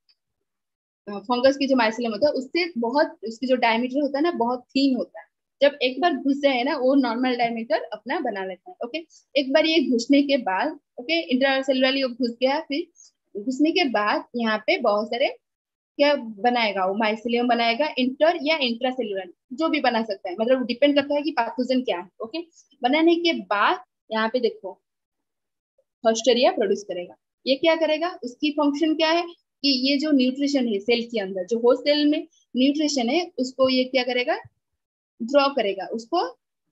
फंगस की जो माइसिलम होता है, उससे बहुत, उसकी जो डायमीटर होता है ना, बहुत थीन होता है। जब एक बार घुस जाए ना, वो नॉर्मल डायमीटर अपना बना लेता है। ओके, एक बार ये घुसने के बाद, ओके, इंट्रासेलुलरली घुस गया, फिर घुसने के बाद यहाँ पे बहुत सारे क्या बनाएगा, वो माइसिलियम बनाएगा, इंटर या इंट्रासेलुलर जो भी बना सकता है, मतलब डिपेंड करता है कि पैथोजन क्या है। ओके, बनाने के बाद यहाँ पे देखो हॉस्टेरिया प्रोड्यूस करेगा। ये क्या करेगा, उसकी फंक्शन क्या है कि ये जो न्यूट्रिशन है सेल के अंदर, जो होस्ट सेल में न्यूट्रिशन है, उसको ये क्या करेगा, ड्रॉ करेगा, उसको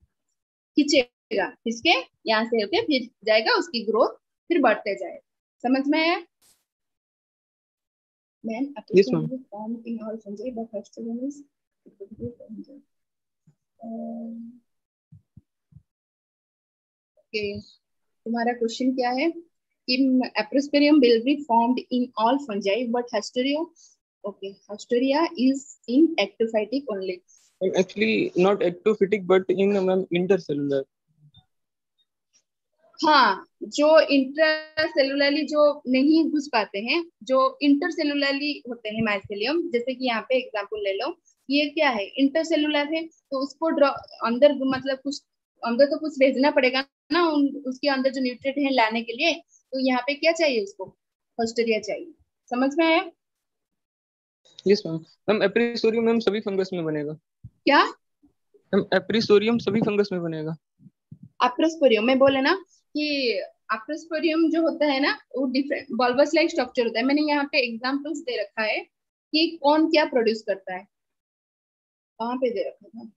खींचेगा, खींच यहाँ से होके फिर जाएगा, उसकी ग्रोथ फिर बढ़ते जाएगा। समझ में आया? Ma'am yes ma'am. Form in all fungi but haustorium is okay. तुम्हारा क्वेश्चन क्या है कि appressorium will be formed in all fungi but haustoria okay haustoria is in ectophytic only. Actually not ectophytic but in ma'am intercellular. हाँ, जो इंटरसेलुलरली जो नहीं घुस पाते हैं, जो इंटरसेलुलरली होते हैं माइसेलियम, जैसे कि यहाँ पे एग्जांपल ले लो, ये क्या है, इंटरसेलुलर है, तो उसको ड्रॉ अंदर, मतलब कुछ अंदर तो कुछ भेजना पड़ेगा ना, उन, उसके अंदर जो न्यूट्रिएंट है लाने के लिए। तो यहाँ पे क्या चाहिए उसको, हॉस्टेरिया चाहिए। समझ में आया? Yes ma'am. Ma'am appressorium ma'am सभी फंगस में बनेगा। क्या? मैम एप्रिसोरियम सभी फंगस में बनेगा। एप्रोस्पोरियम में बोले ना कि एप्रोस्पोरियम जो होता है ना, वो डिफरेंट बल्बस लाइक स्ट्रक्चर होता है। मैंने यहाँ पे एग्जांपल्स दे रखा है कि कौन क्या प्रोड्यूस करता है, कहाँ पे दे रखा था।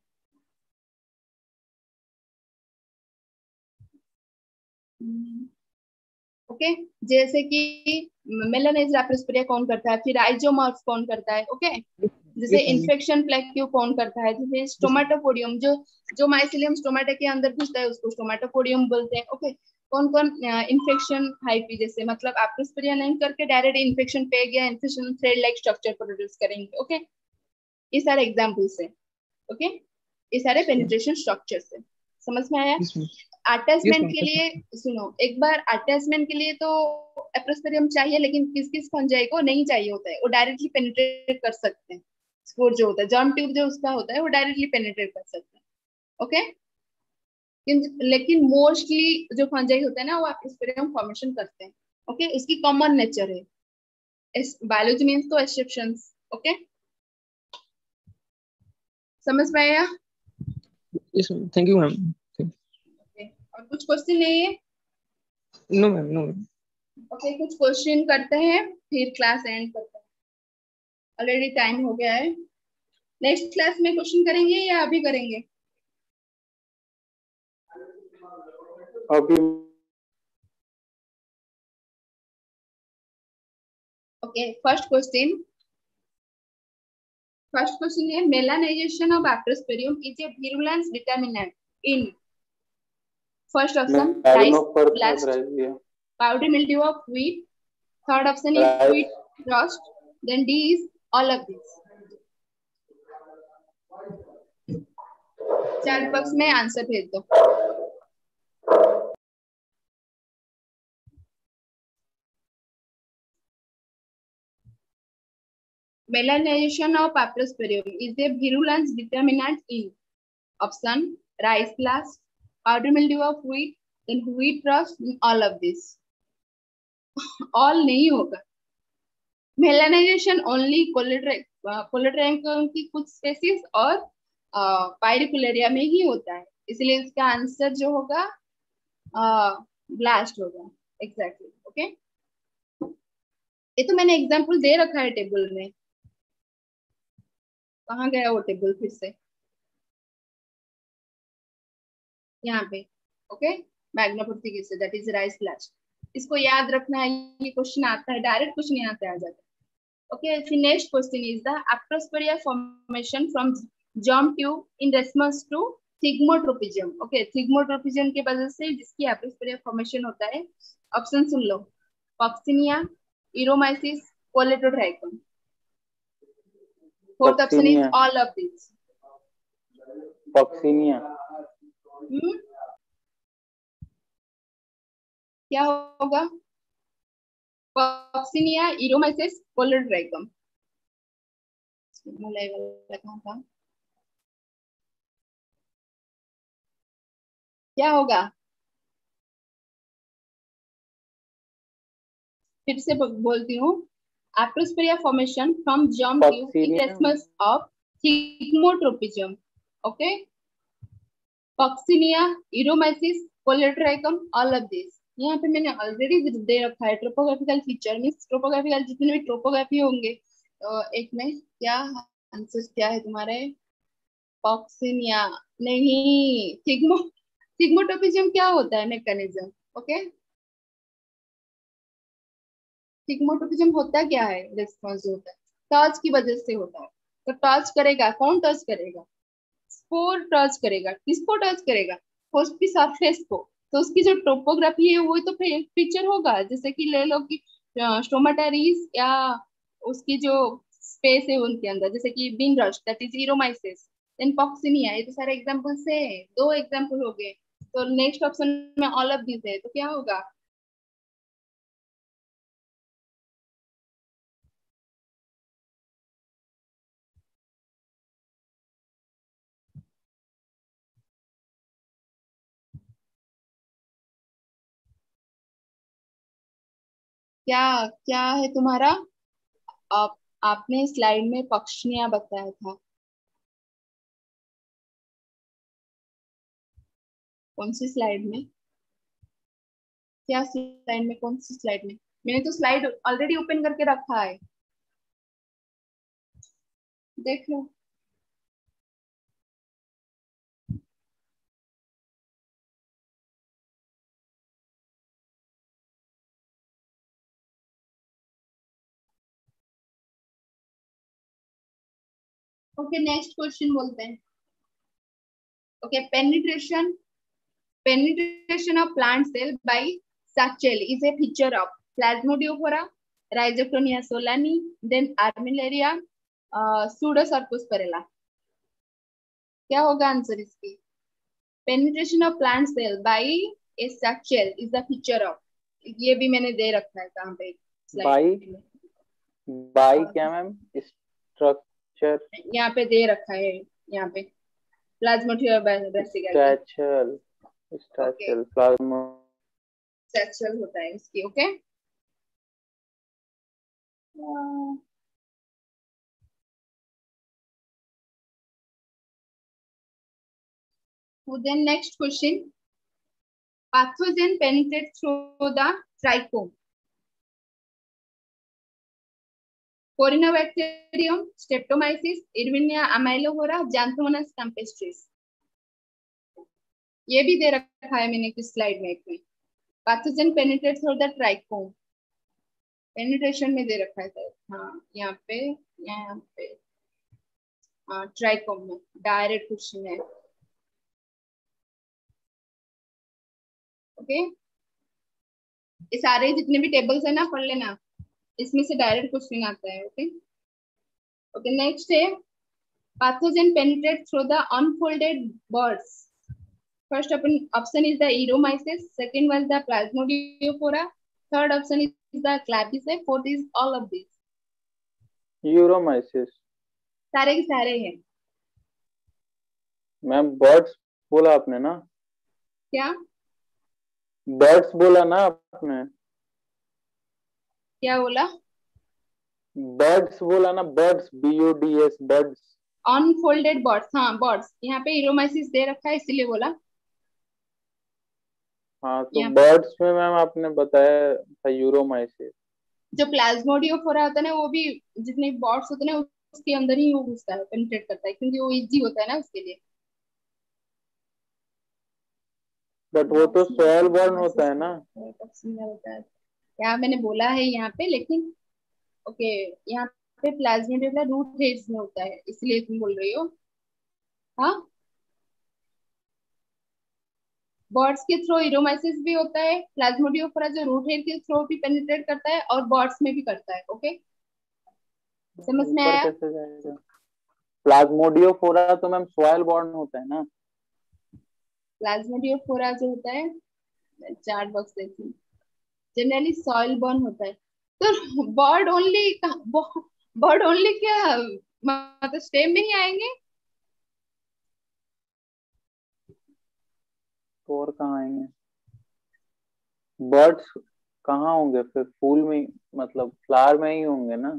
ओके, जैसे कि मेलानाइज्ड एप्रोस्पोरिया कौन करता है, फिर आइजोमर्फ कौन करता है। ओके, जैसे यस मैम। इन्फेक्शन प्लेक्यू कौन करता है, जैसे यस स्टोमेटोपोडियम, जो जो माइसिलियम स्टोमेटा के अंदर घुसता है उसको स्टोमेटोपोडियम बोलते हैं। ओके, कौन कौन इन्फेक्शन हाइपी, जैसे मतलब एप्रोस्पोरिया नहीं करके डायरेक्ट इन्फेक्शन पे गया, infection thread like structure produce करेंगे। ओके, ये सारे एग्जांपल्स है। ओके, ये सारे पेनिट्रेशन स्ट्रक्चर्स है। समझ में आया? मैम। Yes attachment ma'am. के लिए सुनो, एक बार अटैचमेंट के लिए तो एप्रोस्पेरियम चाहिए, लेकिन किस किस फंजाई को नहीं चाहिए होता है, वो डायरेक्टली पेनिट्रेट कर सकते हैं। स्पोर जो होता है, जर्म ट्यूब जो उसका होता है, वो डायरेक्टली पेनिट्रेट कर सकते हैं। ओके, लेकिन मोस्टली जो फंजाई होते हैं ना, वो एप्रोस्पेरियम फॉर्मेशन करते हैं। ओके, इसकी कॉमन नेचर है, बायोलॉजी मीन्स तो एक्सेप्शंस। ओके, समझ में आया? Yes ma'am, thank you ma'am. Okay. और कुछ क्वेश्चन नहीं है? No ma'am, no ma'am. Okay, कुछ क्वेश्चन करते हैं फिर क्लास एंड करते हैं, ऑलरेडी टाइम हो गया है। नेक्स्ट क्लास में क्वेश्चन करेंगे या अभी करेंगे? अभी। Okay, first question first question है melanization of appressorium is a virulence determinant in first option rice blast, powdery mildew of wheat, third option is wheat rust, then D is all of these. Chat box में आंसर भेज दो। Melanization of Aprosperium is a virulence determinant in option rice blast, powdery mildew of wheat, then wheat rust, all of this. all नहीं होगा। Melanization only कोलेट्रैंकम की कुछ स्पेसीज और पायरिकुलेरिया में ही होता है, इसलिए इसका आंसर जो होगा ब्लास्ट होगा। एग्जैक्टली ओके, ये तो मैंने एग्जांपल दे रखा है टेबल में, कहाँ गया वो टेबल? फिर से यहाँ पे ओके, मैग्ना पोर्टुगीज से दैट इज राइस ब्लास्ट। इसको याद रखना है, ये क्वेश्चन आता है, डायरेक्ट कुछ नहीं आता है, आ जाता है। ओके, फिर next question is the appressoria formation from germ tube in response to thigmotropism. Okay, thigmotropism के वजह से जिसकी एप्रोस्पेरिया फॉर्मेशन होता है, ऑप्शन सुन लो, Puccinia, Uromyces, Colletotrichum. Fourth option is all of this. Puccinia. Hmm क्या होगा? Puccinia, Uromyces, Colletotrichum. कहाँ था? क्या होगा? फिर से बोलती हूँ, appressoria formation from germ tube in response of thigmotropism. Okay, Puccinia, Uromyces, Colletotrichum, all of this. यहाँ पे मैंने ऑलरेडी दे रखा है ट्रोपोग्राफिकल फीचर मींस ट्रोपोग्राफिकल जितने भी ट्रोपोग्राफी होंगे, तो एक में क्या आंसर क्या है तुम्हारे? कॉक्सिनिया नहीं, थिग्मो थिग्मोट्रोपिज्म क्या होता है मैकेनिज्म? ओके, थिग्मोट्रोपिज्म होता क्या है? रिस्पॉन्स होता है टच की वजह से होता है। तो टच करेगा कौन? टच करेगा स्पोर, टच करेगा किसको? टच करेगा होस्ट की सरफेस को, तो उसकी जो टोपोग्राफी है वो तो फीचर होगा। जैसे कि ले लो कि स्टोमाटारिस या उसकी जो स्पेस है उनके अंदर, जैसे कि bean rust that is Uromyces, then Puccinia. ये तो सारे एग्जांपल्स है, दो एग्जांपल हो गए। तो नेक्स्ट ऑप्शन में ऑल ऑफ दिस है, तो क्या होगा? क्या क्या है तुम्हारा? आप आपने स्लाइड में पक्षियां बताया था, कौन सी स्लाइड में? क्या स्लाइड में? कौन सी स्लाइड में? मैंने तो स्लाइड ऑलरेडी ओपन करके रखा है, देख लो। ओके, नेक्स्ट क्वेश्चन बोलते हैं। Okay, penetration penetration of plant cell by satchel is a feature of Plasmodiophora, Rhizoctonia solani, then Armillaria, Pseudocercosporella. क्या होगा आंसर इसकी? Penetration of plant cell by a satchel is the feature of, ये भी मैंने दे रखा है कहाँ पे? बाय बाय क्या मैम? स्ट्रक्चर यहाँ पे दे रखा है, यहाँ पे प्लाज्मोडियोफोरा स्ट्रैचल स्ट्रैचल प्लाज्मो स्ट्रक्चर होता है इसकी। Okay, then next question, pathogen penetrate through the trichome. Corynebacterium, Streptomyces, Erwinia amylovora, Xanthomonas campestris. ये भी दे रखा है मैंने किस स्लाइड में, एक में pathogen penetrate through the trichome, penetration में दे रखा है सर। हाँ यहाँ पे, यहाँ पे हाँ ट्राइकोम में डायरेक्ट क्वेश्चन है। ओके, ये सारे जितने भी टेबल्स है ना पढ़ लेना, इसमें से डायरेक्ट क्वेश्चन आता है। ओके ओके नेक्स्ट है pathogen penetrate through the unfolded buds. First option is the Eromyces, second one is the Plasmodiophora, third option is the Clavice, fourth is all of these. Uromyces. सारे के सारे हैं मैम बर्ड्स बोला आपने ना? क्या बर्ड्स बोला ना आपने? क्या बोला? बर्ड्स बोला ना, buds, B U D S, buds. Unfolded buds, हाँ बर्ड्स, यहाँ पे Eromyces दे रखा है इसलिए बोला। हाँ तो बर्ड्स में मैम आपने बताया था यूरोमाइसिस। जो प्लाज्मोडियोफोरा होता है ना, वो भी जितने बर्ड्स होते हैं ना उसके अंदर ही वो घुसता है, पेनिट्रेट करता है, क्योंकि वो इजी होता है ना उसके लिए। बट वो तो सॉइल बॉर्न होता है ना। होता है क्या मैंने बोला है यहाँ पे, लेकिन ओके यहाँ पे प्लाज्मोडियोफोरा रूट हेड्स में होता है इसलिए तुम बोल रही हो। हाँ बर्ड्स के थ्रो इरोमाइसिस भी होता है, प्लाज्मोडियोफोरा जो रूट हेड के थ्रो भी पेनिट्रेट करता है और बर्ड्स में भी करता है। ओके समझ में आया? कैसे जाएगा? प्लाज्मोडियोफोरा तो मैम सॉइल बॉर्न होता है ना। प्लाज्मोडियोफोरा जो होता है, चार्ट बॉक्स देखिए, जनरली सॉइल बॉर्न होता है। तो बर्ड ओनली, बर्ड ओनली क्या मतलब स्टेम में ही आएंगे? तो और कहाँ आएंगे? बर्ड्स कहाँ होंगे फिर? फूल में, मतलब फ्लावर में ही होंगे ना।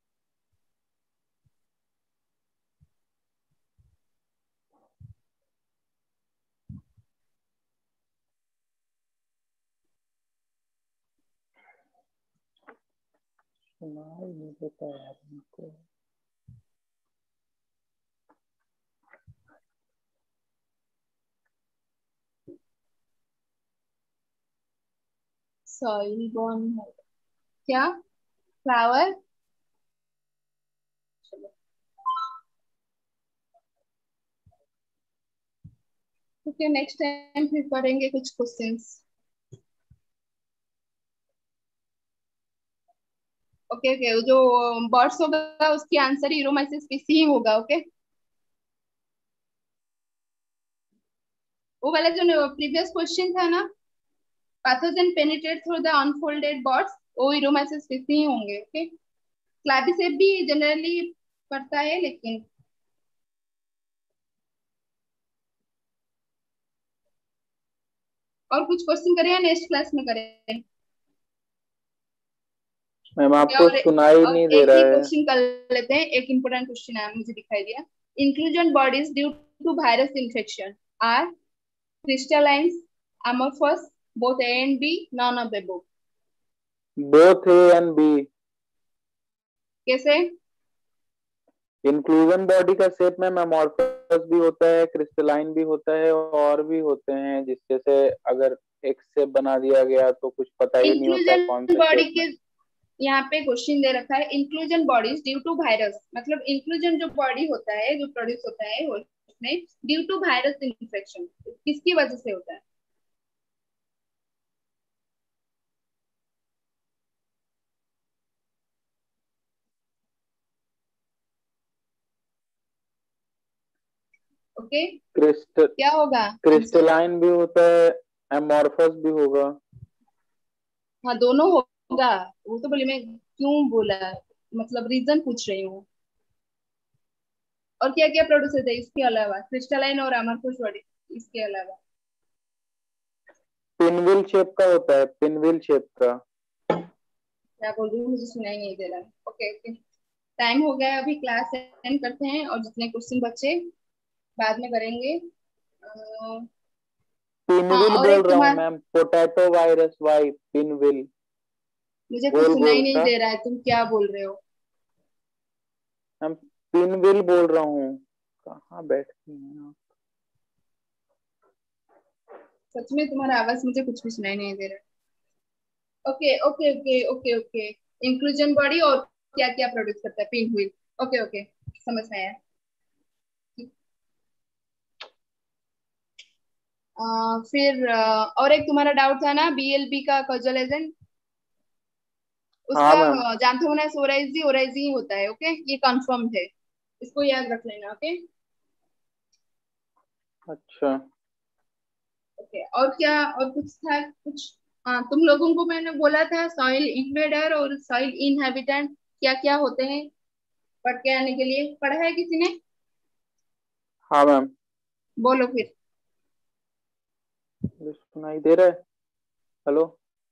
नहीं पता यार हमको। सॉइल बॉर्न है क्या फ्लावर? ओके नेक्स्ट टाइम फिर करेंगे कुछ क्वेश्चंस। ओके ओके जो बर्ड्स होगा उसकी आंसर यूरोमाइसिस पीसी ही होगा। ओके वो वाला जो प्रीवियस क्वेश्चन था ना, pathogen penetrate through the unfolded buds, वो यूरोमाइसिस पीसी ही होंगे। ओके क्लैविसेप भी जनरली करता है लेकिन और कुछ क्वेश्चन करें या नेक्स्ट क्लास में करें? मैम आपको और, सुनाई और नहीं दे एक रहा ही है। क्वेश्चन कर लेते हैं, एक इंपोर्टेंट क्वेश्चन है मुझे दिखाई दिया। Inclusion bodies due to virus infection are crystallines, amorphous, both A and B, none of the above। Both A and B. कैसे? इंक्लूजन बॉडी का शेप में अमॉर्फस भी होता है, क्रिस्टलाइन भी होता है और भी होते हैं, जिससे से अगर एक शेप बना दिया गया तो कुछ पता ही नहीं होता कौन इंक्लूजन से बॉडी शेप के में। यहाँ पे क्वेश्चन दे रखा है, inclusion bodies due to virus, मतलब इंक्लूजन जो बॉडी होता है जो प्रोड्यूस होता है उसमें ड्यू टू वायरस इन्फेक्शन, किसकी वजह से होता है? Okay okay? क्रिस्टल क्या होगा? क्रिस्टलाइन भी होता है, एमॉर्फस भी होगा। हाँ दोनों होगा, वो तो बोले मैं क्यों बोला, मतलब रीजन पूछ रही हूँ। और क्या क्या प्रोड्यूस होता है इसके अलावा, क्रिस्टलाइन और अमरफोस बॉडी इसके अलावा? पिनविल शेप का होता है, पिनविल शेप का। क्या बोल रही हूँ मुझे सुनाई नहीं दे रहा। ओके ओके टाइम हो गया, अभी क्लास एंड करते हैं और जितने क्वेश्चन बचे बाद में करेंगे। आ, हाँ पिनविल और बोल एक रहा हूँ तुम्हारा, ma'am, potato virus Y, pinwheel. मुझे कुछ गोल सुनाई गोल नहीं सा। दे रहा है, तुम क्या बोल रहे हो? मैम पिनविल बोल रहा हूँ। कहाँ बैठती हैं आप? सच में तुम्हारा आवाज मुझे कुछ भी सुनाई नहीं दे रहा। Okay okay okay okay okay. Inclusion body और क्या क्या प्रोड्यूस करता है पिन व्हील। ओके ओके, समझ में आया। अ, फिर अ, और एक तुम्हारा डाउट था ना बीएलबी का कॉजल एजेंट, हाँ उसका मैम। अ, जानते हो ना, सोराइजी ओराइजी ही होता है। ओके, ये कंफर्म है, इसको याद रख लेना। ओके अच्छा ओके। और क्या, और कुछ था कुछ? हाँ, तुम लोगों को मैंने बोला था सॉइल इन्वेडर और सॉइल इनहेबिटेंट क्या क्या होते हैं, पढ़ के आने के लिए। पढ़ा है किसी ने? हाँ मैम। बोलो फिर। मुझे सुनाई दे रहा है। हेलो।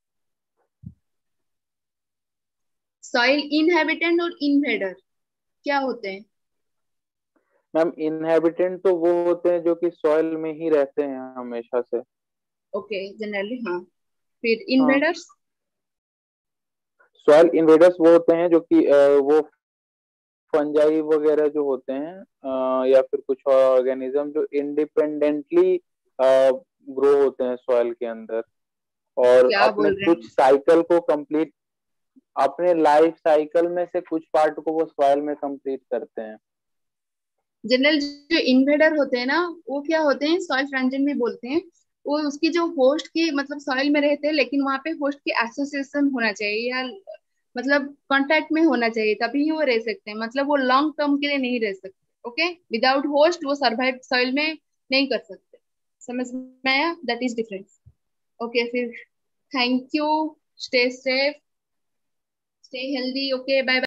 सॉइल इनहेबिटेंट और इन्वेडर क्या होते हैं? मैम इनहेबिटेंट तो वो होते हैं जो कि सॉइल में ही रहते हैं हमेशा से। ओके, जनरली हाँ। फिर हाँ। इन्वेडर्स? सॉइल इन्वेडर्स वो होते हैं जो कि अ, वो फंजाई वगैरह जो होते हैं, अ, या फिर कुछ और ऑर्गेनिज्म जो इंडिपेंडेंटली ग्रो होते हैं सॉइल के अंदर, और क्या अपने बोल रहे कुछ हैं? साइकिल को कंप्लीट, अपने लाइफ साइकिल में से कुछ पार्ट को वो सॉइल में कंप्लीट करते हैं। जनरल जो इन्वेडर होते हैं ना, वो क्या होते हैं, सॉइल ट्रांजिशन भी बोलते हैं। वो उसकी जो होस्ट की मतलब सॉइल में रहते हैं, लेकिन वहां पे होस्ट की एसोसिएशन होना चाहिए, या मतलब कांटेक्ट में होना चाहिए, तभी ही वो रह सकते हैं। मतलब वो लॉन्ग टर्म के लिए नहीं रह सकते। ओके, विदाउट होस्ट वो सरवाइव सॉइल में नहीं कर सकते। समझ में आया? That is difference. ओके फिर, thank you, stay safe, stay healthy. Okay, bye.